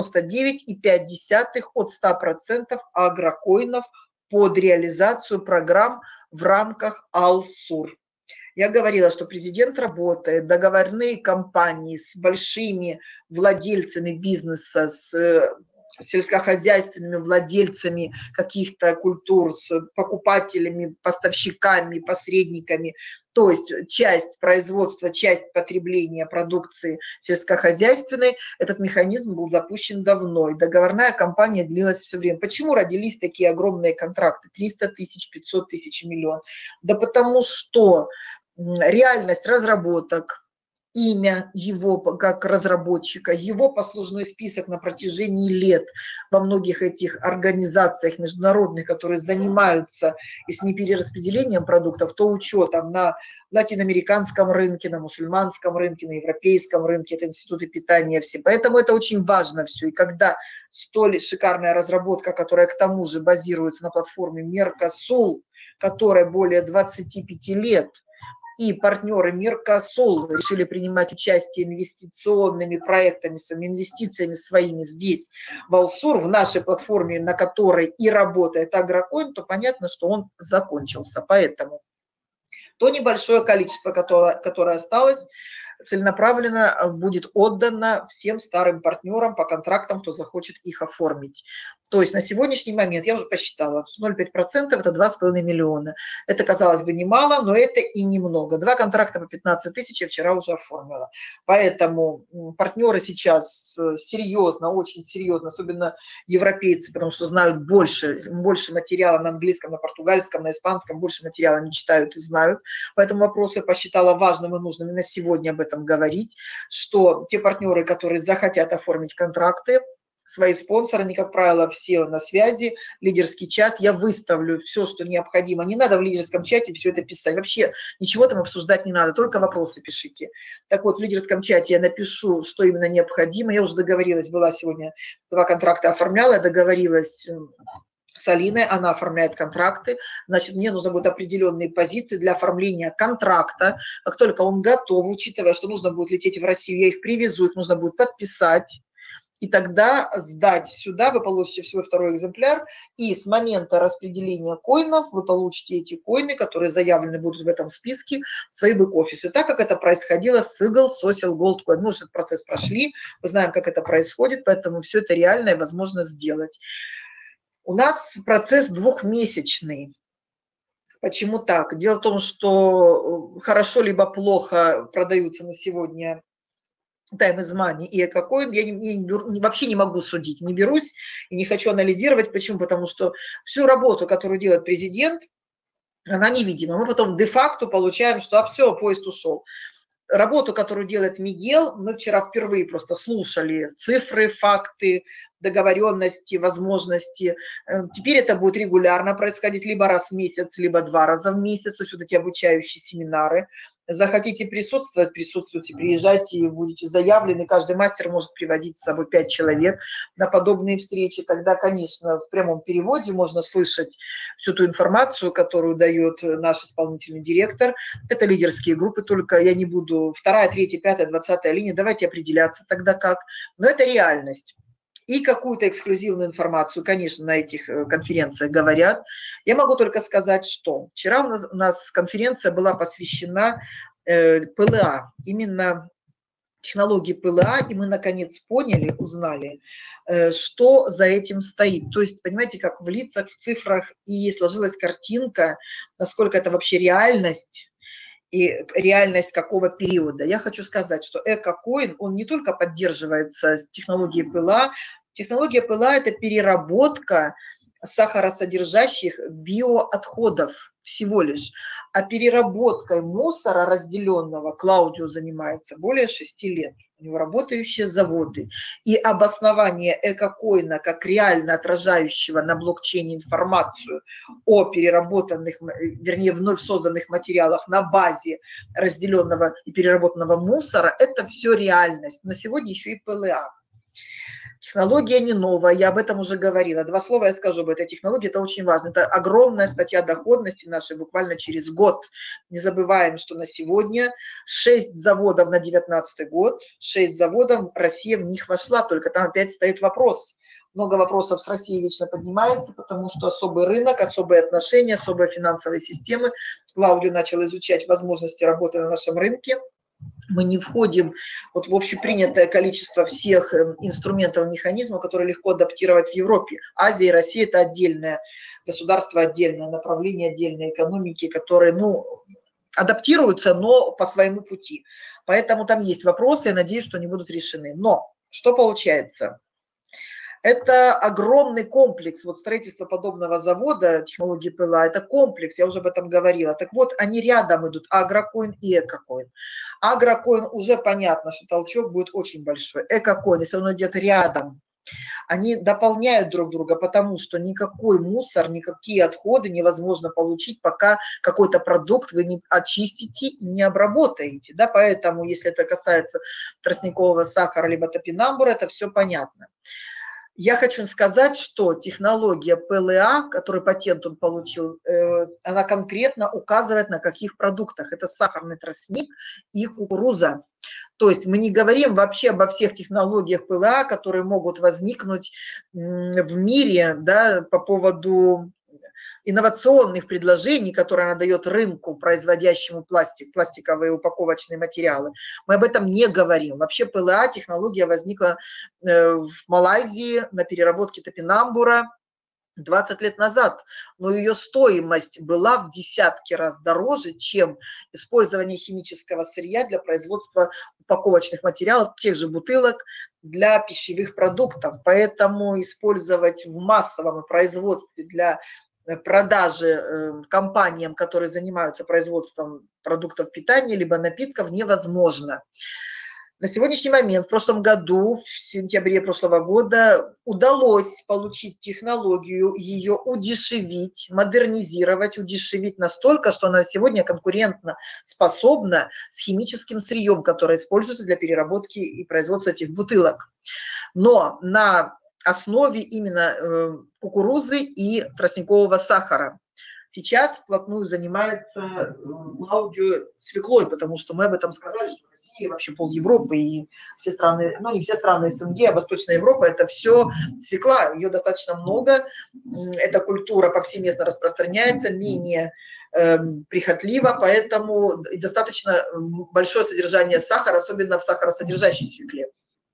99,5 от 100% агрокоинов под реализацию программ в рамках Алсур. Я говорила, что президент работает, договорные компании с большими владельцами бизнеса, с сельскохозяйственными владельцами каких-то культур, с покупателями, поставщиками, посредниками. То есть часть производства, часть потребления продукции сельскохозяйственной, этот механизм был запущен давно, и договорная кампания длилась все время. Почему родились такие огромные контракты, 300 тысяч, 500 тысяч, миллион? Да потому что реальность разработок, имя его как разработчика, его послужной список на протяжении лет во многих этих организациях международных, которые занимаются, если не перераспределением продуктов, то учетом на латиноамериканском рынке, на мусульманском рынке, на европейском рынке, это институты питания все. Поэтому это очень важно все. И когда столь шикарная разработка, которая к тому же базируется на платформе Меркосул, которая более 25 лет, и партнеры Меркосул решили принимать участие инвестиционными проектами, инвестициями своими здесь, в Алсур, в нашей платформе, на которой и работает агрокоин, то понятно, что он закончился. Поэтому то небольшое количество, которое осталось, целенаправленно будет отдано всем старым партнерам по контрактам, кто захочет их оформить. То есть на сегодняшний момент, я уже посчитала, 0,5% это 2,5 миллиона. Это, казалось бы, немало, но это и немного. 2 контракта по 15 тысяч я вчера уже оформила. Поэтому партнеры сейчас серьезно, очень серьезно, особенно европейцы, потому что знают больше материала на английском, на португальском, на испанском, больше материала они читают и знают. Поэтому вопрос я посчитала важным и нужным именно сегодня об этом говорить, что те партнеры, которые захотят оформить контракты, свои спонсоры, они, как правило, все на связи, лидерский чат, я выставлю все, что необходимо. Не надо в лидерском чате все это писать. Вообще ничего там обсуждать не надо, только вопросы пишите. Так вот, в лидерском чате я напишу, что именно необходимо. Я уже договорилась, была сегодня 2 контракта оформляла, я договорилась с Алиной, она оформляет контракты, значит, мне нужно будет определенные позиции для оформления контракта. Как только он готов, учитывая, что нужно будет лететь в Россию, я их привезу, их нужно будет подписать. И тогда сдать сюда, вы получите свой 2-й экземпляр, и с момента распределения коинов вы получите эти коины, которые заявлены будут в этом списке, в свои бэк-офисы. Так как это происходило с Eagle Social Gold Coin. Мы уже этот процесс прошли, мы знаем, как это происходит, поэтому все это реально и возможно сделать. У нас процесс 2-месячный. Почему так? Дело в том, что хорошо либо плохо продаются на сегодня Time is Money и EcoCoin, я вообще не могу судить, не берусь и не хочу анализировать. Почему? Потому что всю работу, которую делает президент, она невидима. Мы потом де-факто получаем, что все, поезд ушел. Работу, которую делает Мигел, мы вчера впервые просто слушали цифры, факты, договоренности, возможности. Теперь это будет регулярно происходить либо раз в месяц, либо 2 раза в месяц, то есть вот эти обучающие семинары. Захотите присутствовать, присутствуйте, приезжайте, будете заявлены. Каждый мастер может приводить с собой 5 человек на подобные встречи. Тогда, конечно, в прямом переводе можно слышать всю ту информацию, которую дает наш исполнительный директор. Это лидерские группы, только я не буду 2, 3, 5, 20 линия, давайте определяться тогда как. Но это реальность. И какую-то эксклюзивную информацию, конечно, на этих конференциях говорят. Я могу только сказать, что вчера у нас конференция была посвящена ПЛА, именно технологии ПЛА, и мы наконец поняли, узнали, что за этим стоит. То есть, понимаете, как в лицах, в цифрах, и сложилась картинка, насколько это вообще реальность, и реальность какого периода. Я хочу сказать, что EcoCoin, он не только поддерживается с технологией ПЛА. Технология ПЛА – это переработка сахаросодержащих биоотходов всего лишь. А переработкой мусора разделенного Клаудио занимается более 6 лет. У него работающие заводы. И обоснование экокоина как реально отражающего на блокчейне информацию о переработанных, вернее, вновь созданных материалах на базе разделенного и переработанного мусора – это все реальность. Но сегодня еще и ПЛА. Технология не новая, я об этом уже говорила. 2 слова я скажу об этой технологии, это очень важно. Это огромная статья доходности нашей буквально через год. Не забываем, что на сегодня 6 заводов на 2019 год, 6 заводов, Россия в них вошла, только там опять стоит вопрос. Много вопросов с Россией вечно поднимается, потому что особый рынок, особые отношения, особые финансовые системы. Клаудио начал изучать возможности работы на нашем рынке. Мы не входим вот в общепринятое количество всех инструментов, механизмов, которые легко адаптировать в Европе. Азия и Россия – это отдельное государство, отдельное направление, отдельные экономики, которые, адаптируются, но по своему пути. Поэтому там есть вопросы, я надеюсь, что они будут решены. Но что получается? Это огромный комплекс, вот строительство подобного завода, технологии ПЛА, это комплекс, я уже об этом говорила. Так вот, они рядом идут, агрокоин и экокоин. Агрокоин уже понятно, что толчок будет очень большой. Экокоин, если он идет рядом, они дополняют друг друга, потому что никакой мусор, никакие отходы невозможно получить, пока какой-то продукт вы не очистите и не обработаете. Да? Поэтому, если это касается тростникового сахара либо топинамбура, это все понятно. Я хочу сказать, что технология ПЛА, который патент он получил, она конкретно указывает на каких продуктах. Это сахарный тростник и кукуруза. То есть мы не говорим вообще обо всех технологиях ПЛА, которые могут возникнуть в мире, да, по поводу инновационных предложений, которые она дает рынку, производящему пластик, пластиковые упаковочные материалы, мы об этом не говорим. Вообще ПЛА технология возникла в Малайзии на переработке топинамбура 20 лет назад, но ее стоимость была в десятки раз дороже, чем использование химического сырья для производства упаковочных материалов, тех же бутылок для пищевых продуктов. Поэтому использовать в массовом производстве для продажи компаниям, которые занимаются производством продуктов питания либо напитков, невозможно. На сегодняшний момент, в прошлом году, в сентябре прошлого года, удалось получить технологию, ее удешевить, модернизировать, удешевить настолько, что она сегодня конкурентно способна с химическим сырьем, которое используется для переработки и производства этих бутылок. Но на основе именно кукурузы и тростникового сахара. Сейчас вплотную занимается Клаудио свеклой, потому что мы об этом сказали, что Россия, вообще пол Европы и все страны, ну не все страны СНГ, а Восточная Европа, это все свекла, ее достаточно много, эта культура повсеместно распространяется, менее прихотливо, поэтому достаточно большое содержание сахара, особенно в сахаросодержащей свекле.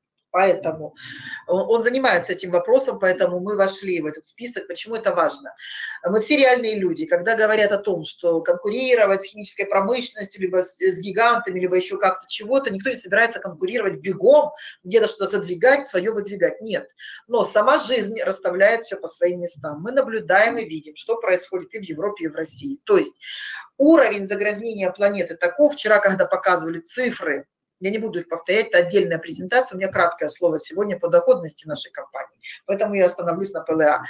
Поэтому он занимается этим вопросом, поэтому мы вошли в этот список. Почему это важно? Мы все реальные люди. Когда говорят о том, что конкурировать с химической промышленностью, либо с гигантами, либо еще как-то чего-то, никто не собирается конкурировать бегом, где-то что-то задвигать, свое выдвигать. Нет. Но сама жизнь расставляет все по своим местам. Мы наблюдаем и видим, что происходит и в Европе, и в России. То есть уровень загрязнения планеты таков. Вчера, когда показывали цифры, я не буду их повторять, это отдельная презентация, у меня краткое слово сегодня по доходности нашей компании, поэтому я остановлюсь на ПЛА.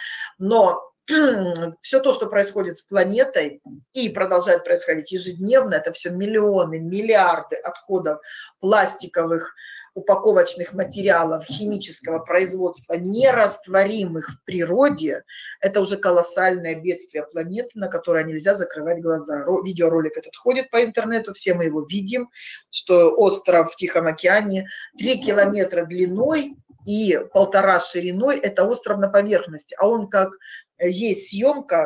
Но все то, что происходит с планетой и продолжает происходить ежедневно, это все миллионы, миллиарды отходов пластиковых, упаковочных материалов химического производства, нерастворимых в природе, это уже колоссальное бедствие планеты, на которое нельзя закрывать глаза. Видеоролик этот ходит по интернету, все мы его видим, что остров в Тихом океане 3 километра длиной и 1,5 шириной, это остров на поверхности, а он как есть съемка,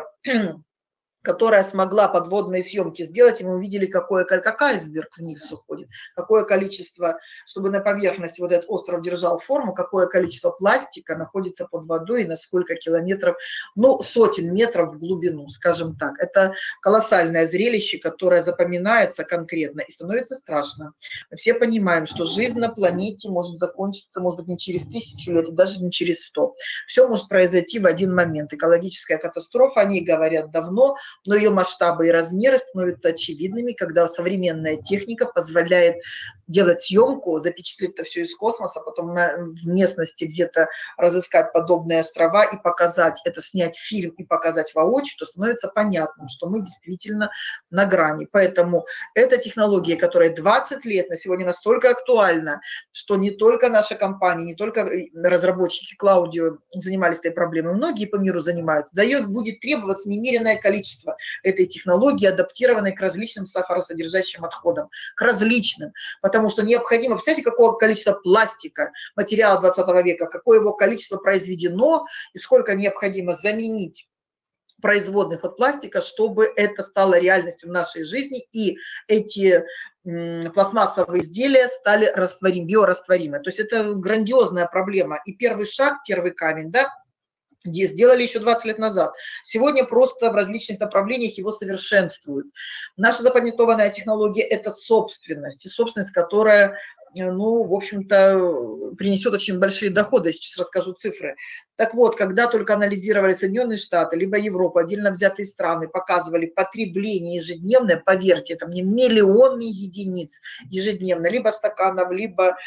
которая смогла подводные съемки сделать, и мы увидели, как айсберг вниз уходит, какое количество, чтобы на поверхности вот этот остров держал форму, какое количество пластика находится под водой и на сколько километров, ну, сотен метров в глубину, скажем так. Это колоссальное зрелище, которое запоминается конкретно и становится страшно. Мы все понимаем, что жизнь на планете может закончиться, может быть, не через 1000 лет, и даже не через 100. Все может произойти в один момент. Экологическая катастрофа, о ней говорят давно, но ее масштабы и размеры становятся очевидными, когда современная техника позволяет делать съемку, запечатлеть это все из космоса, потом в местности где-то разыскать подобные острова и показать это, снять фильм и показать воочию, то становится понятным, что мы действительно на грани. Поэтому эта технология, которая 20 лет на сегодня настолько актуальна, что не только наша компания, не только разработчики Клаудио занимались этой проблемой, многие по миру занимаются, будет требоваться немеренное количество этой технологии, адаптированной к различным сахаросодержащим отходам, к различным, потому что необходимо, представьте, какое количество пластика, материала 20 века, какое его количество произведено и сколько необходимо заменить производных от пластика, чтобы это стало реальностью в нашей жизни, и эти пластмассовые изделия стали биорастворимы. То есть это грандиозная проблема. И первый шаг, первый камень, да, сделали еще 20 лет назад. Сегодня просто в различных направлениях его совершенствуют. Наша запатентованная технология – это собственность, и собственность, которая, ну, в общем-то, принесет очень большие доходы. Я сейчас расскажу цифры. Так вот, когда только анализировали Соединенные Штаты, либо Европу, отдельно взятые страны, показывали потребление ежедневное, поверьте, это мне миллионы единиц ежедневно, либо стаканов, либо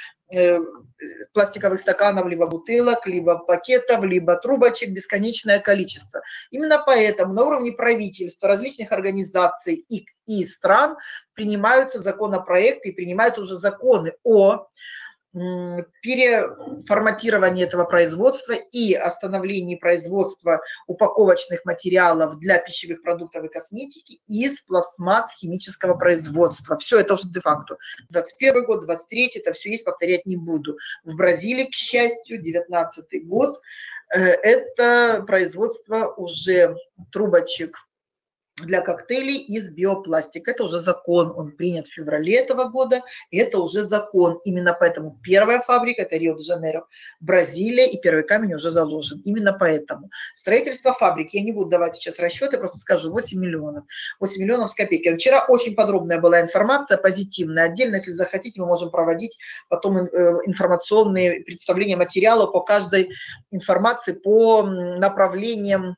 пластиковых стаканов, либо бутылок, либо пакетов, либо трубочек, бесконечное количество. Именно поэтому на уровне правительства, различных организаций и стран принимаются законопроекты и принимаются уже законы о переформатирование этого производства и остановление производства упаковочных материалов для пищевых продуктов и косметики из пластмасс химического производства. Все это уже де-факто. 21 год, 23, это все есть, повторять не буду. В Бразилии, к счастью, 19 год, это производство уже трубочек для коктейлей из биопластика. Это уже закон, он принят в феврале этого года, и это уже закон. Именно поэтому первая фабрика, это Рио-де-Жанейро, Бразилия, и первый камень уже заложен. Именно поэтому. Строительство фабрики, я не буду давать сейчас расчеты, просто скажу, 8 миллионов. 8 миллионов с копейкой. Вчера очень подробная была информация, позитивная. Отдельно, если захотите, мы можем проводить потом информационные представления материала по каждой информации, по направлениям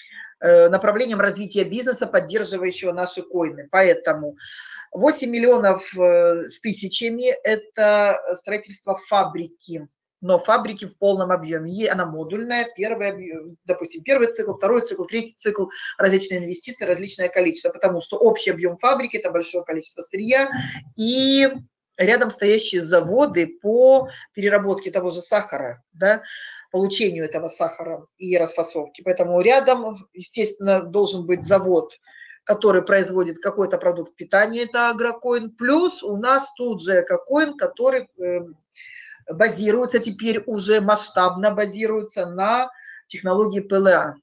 развития бизнеса, поддерживающего наши коины. Поэтому 8 миллионов с тысячами – это строительство фабрики, но фабрики в полном объеме. Она модульная, допустим, первый цикл, второй цикл, третий цикл, различные инвестиции, различное количество, потому что общий объем фабрики – это большое количество сырья, и рядом стоящие заводы по переработке того же сахара, да, получению этого сахара и расфасовки. Поэтому рядом, естественно, должен быть завод, который производит какой-то продукт питания, это Агрокоин, плюс у нас тут же Экокоин, который базируется теперь уже масштабно базируется на технологии ПЛА.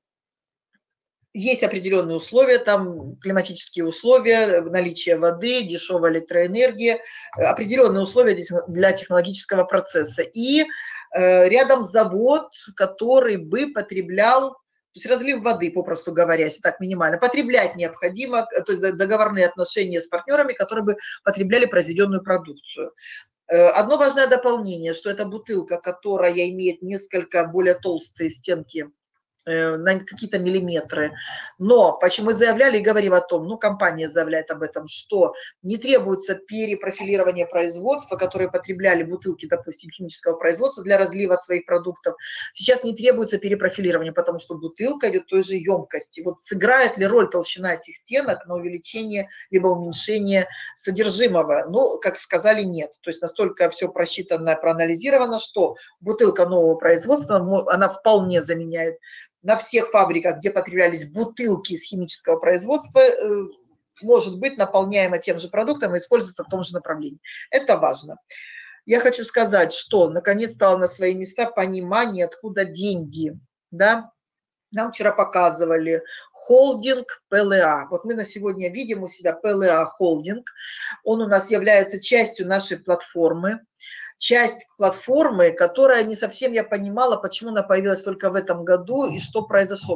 Есть определенные условия, там климатические условия, наличие воды, дешевая электроэнергия, определенные условия для технологического процесса. И рядом завод, который бы потреблял, то есть разлив воды, попросту говоря, если так минимально, потреблять необходимо, то есть договорные отношения с партнерами, которые бы потребляли произведенную продукцию. Одно важное дополнение, что это бутылка, которая имеет несколько более толстые стенки, на какие-то миллиметры. Но почему мы заявляли и говорим о том, компания заявляет об этом, что не требуется перепрофилирование производства, которые потребляли бутылки, допустим, химического производства для разлива своих продуктов. Сейчас не требуется перепрофилирование, потому что бутылка идет той же емкости. Вот сыграет ли роль толщина этих стенок на увеличение либо уменьшение содержимого? Как сказали, нет. То есть настолько все просчитано, проанализировано, что бутылка нового производства, она вполне заменяет на всех фабриках, где потреблялись бутылки из химического производства, может быть наполняема тем же продуктом и используется в том же направлении. Это важно. Я хочу сказать, что наконец стало на свои места понимание, откуда деньги. Да? Нам вчера показывали холдинг ПЛА. Вот мы на сегодня видим у себя ПЛА холдинг. Он у нас является частью нашей платформы. Часть платформы, которая не совсем я понимала, почему она появилась только в этом году и что произошло,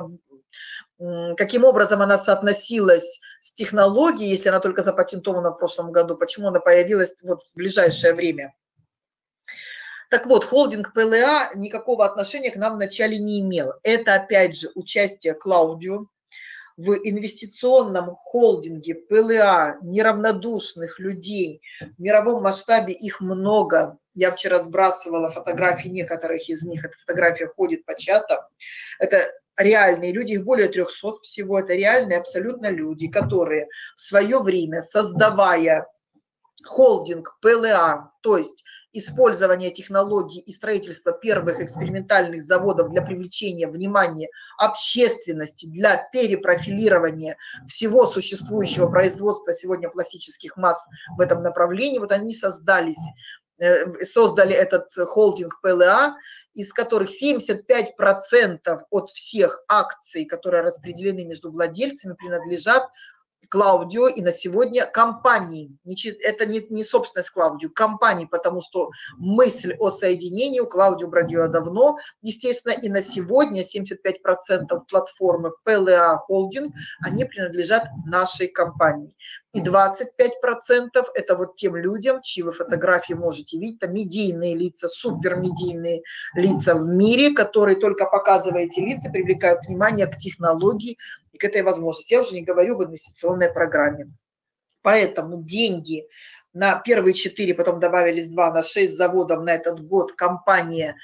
каким образом она соотносилась с технологией, если она только запатентована в прошлом году, почему она появилась в ближайшее время. Так вот, холдинг ПЛА никакого отношения к нам вначале не имел. Это, опять же, участие Клаудио в инвестиционном холдинге ПЛА неравнодушных людей. В мировом масштабе их много. Я вчера сбрасывала фотографии некоторых из них. Эта фотография ходит по чатам. Это реальные люди, их более 300 всего. Это реальные абсолютно люди, которые в свое время, создавая холдинг ПЛА, то есть использование технологий и строительство первых экспериментальных заводов для привлечения внимания общественности, для перепрофилирования всего существующего производства сегодня пластических масс в этом направлении, вот они создали этот холдинг ПЛА, из которых 75% от всех акций, которые распределены между владельцами, принадлежат Клаудио и на сегодня компании. Это не собственность Клаудио, компании, потому что мысль о соединении у Клаудио бродила давно, естественно, и на сегодня 75% платформы ПЛА Холдинг, они принадлежат нашей компании. И 25% это вот тем людям, чьи вы фотографии можете видеть, это медийные лица, супермедийные лица в мире, которые только показывая эти лица, привлекают внимание к технологии и к этой возможности. Я уже не говорю в инвестиционной программе. Поэтому деньги на первые 4, потом добавились 2, на 6 заводов на этот год компания,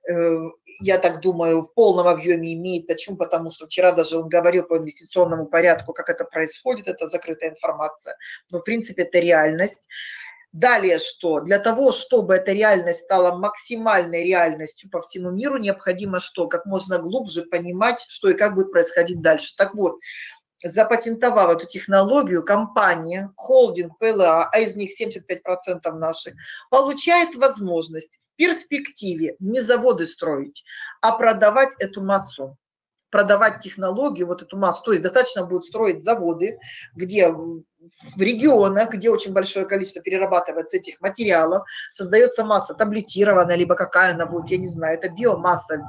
я так думаю, в полном объеме имеет. Почему? Потому что вчера даже он говорил по инвестиционному порядку, как это происходит, это закрытая информация. Но в принципе это реальность. Далее что? Для того, чтобы эта реальность стала максимальной реальностью по всему миру, необходимо что? Как можно глубже понимать, что и как будет происходить дальше. Так вот, запатентовав эту технологию, компания, холдинг ПЛА, а из них 75% наших, получает возможность в перспективе не заводы строить, а продавать эту массу, продавать технологию, вот эту массу. То есть достаточно будет строить заводы, где в регионах, где очень большое количество перерабатывается этих материалов, создается масса таблетированная, либо какая она будет, я не знаю, это биомасса,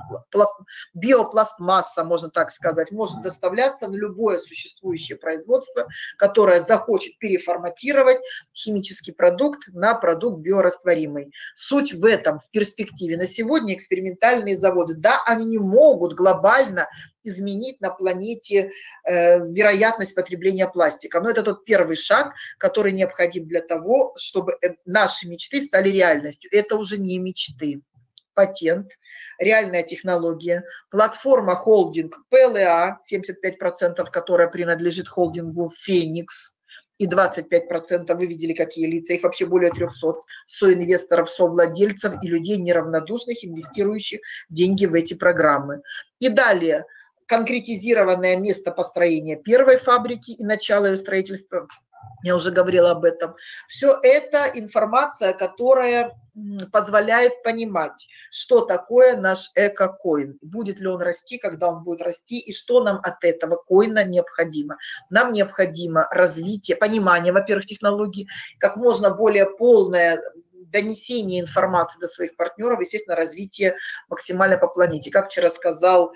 биопластмасса, можно так сказать, может доставляться на любое существующее производство, которое захочет переформатировать химический продукт на продукт биорастворимый. Суть в этом, в перспективе. На сегодня экспериментальные заводы, да, они не могут глобально изменить на планете вероятность потребления пластика. Но это тот первый шаг, который необходим для того, чтобы наши мечты стали реальностью. Это уже не мечты. Патент, реальная технология, платформа холдинг ПЛА, 75%, которая принадлежит холдингу Феникс, и 25% вы видели, какие лица, их вообще более 300 соинвесторов, совладельцев и людей неравнодушных, инвестирующих деньги в эти программы. И далее конкретизированное место построения первой фабрики и начало ее строительства. Я уже говорила об этом. Все это информация, которая позволяет понимать, что такое наш эко-коин, будет ли он расти, когда он будет расти, и что нам от этого коина необходимо. Нам необходимо развитие, понимание, во-первых, технологий, как можно более полное донесение информации до своих партнеров, естественно, развитие максимально по планете. Как вчера сказал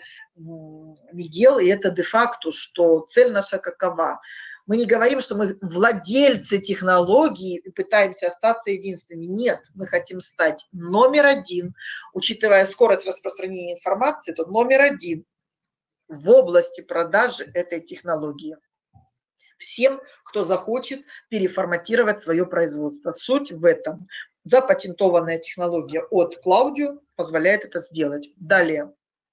Мигел, и это де-факто, что цель наша какова? Мы не говорим, что мы владельцы технологий и пытаемся остаться единственными. Нет, мы хотим стать номер один, учитывая скорость распространения информации, то номер один в области продажи этой технологии. Всем, кто захочет переформатировать свое производство. Суть в этом. Запатентованная технология от Клаудио позволяет это сделать. Далее,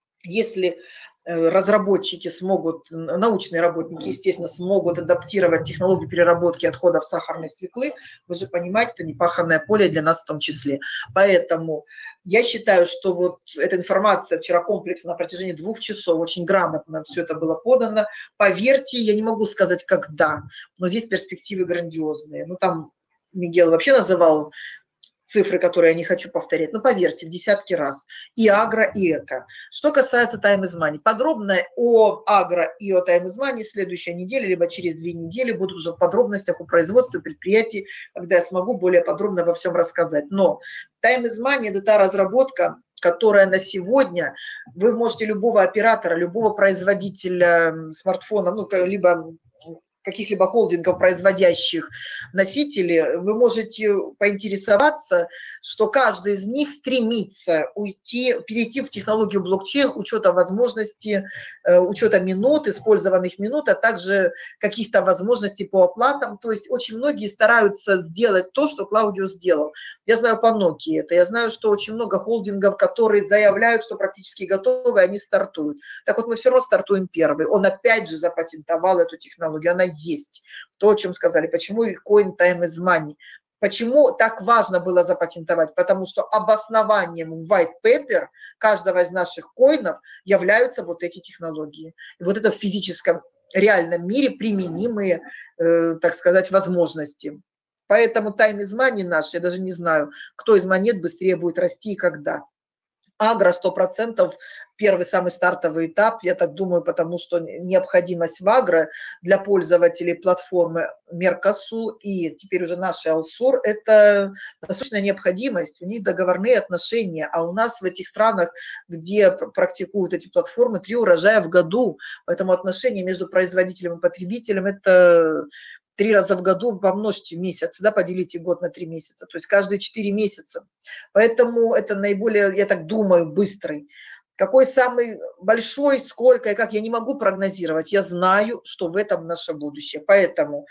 если разработчики смогут, научные работники, естественно, смогут адаптировать технологию переработки отходов сахарной свеклы, вы же понимаете, это непаханное поле для нас в том числе. Поэтому я считаю, что вот эта информация вчера комплексно на протяжении 2 часов очень грамотно все это было подано. Поверьте, я не могу сказать когда, но здесь перспективы грандиозные. Ну там Мигел вообще называл цифры, которые я не хочу повторять, но поверьте, в десятки раз. И агро, и эко. Что касается Time is Money, подробно о агро и о Time is Money следующей неделе, либо через 2 недели будут уже в подробностях о производстве предприятий, когда я смогу более подробно обо всем рассказать. Но Time is Money – это та разработка, которая на сегодня, вы можете любого оператора, любого производителя смартфона, ну, либо каких-либо холдингов, производящих носители, вы можете поинтересоваться, что каждый из них стремится перейти в технологию блокчейн, учета возможности, учета минут, использованных минут, а также каких-то возможностей по оплатам. То есть очень многие стараются сделать то, что Клаудио сделал. Я знаю по Nokia это, я знаю, что очень много холдингов, которые заявляют, что практически готовы, они стартуют. Так вот, мы все равно стартуем первый. Он опять же запатентовал эту технологию, она есть. То, о чем сказали, почему Coin Time is Money. Почему так важно было запатентовать? Потому что обоснованием white paper каждого из наших коинов являются вот эти технологии. И вот это в физическом, реальном мире применимые, так сказать, возможности. Поэтому time is money наш, я даже не знаю, кто из монет быстрее будет расти и когда. Агро 100%, первый самый стартовый этап, я так думаю, потому что необходимость в агро для пользователей платформы Меркосул и теперь уже нашей Алсур – это насущная необходимость, у них договорные отношения, а у нас в этих странах, где практикуют эти платформы, 3 урожая в году, поэтому отношения между производителем и потребителем – это 3 раза в году, помножьте месяцы, да, поделите год на 3 месяца, то есть каждые 4 месяца. Поэтому это наиболее, я так думаю, быстрый. Какой самый большой, сколько и как, я не могу прогнозировать. Я знаю, что в этом наше будущее. Поэтому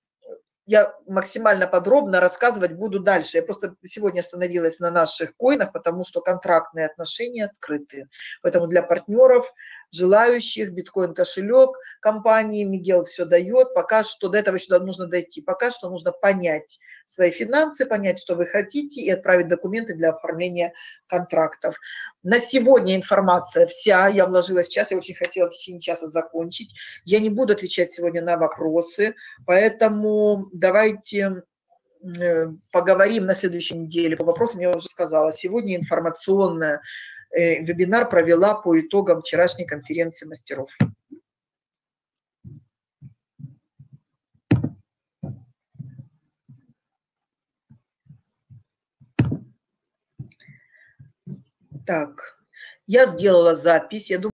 я максимально подробно рассказывать буду дальше. Я просто сегодня остановилась на наших коинах, потому что контрактные отношения открытые. Поэтому для партнеров желающих, биткоин-кошелек компании, Мигел все дает, пока что до этого еще нужно дойти, пока что нужно понять свои финансы, понять, что вы хотите, и отправить документы для оформления контрактов. На сегодня информация вся, я вложилась в час, я очень хотела в течение часа закончить, я не буду отвечать сегодня на вопросы, поэтому давайте поговорим на следующей неделе по вопросам. Я уже сказала, сегодня информационный вебинар провела по итогам вчерашней конференции мастеров. Так, я сделала запись, я думаю,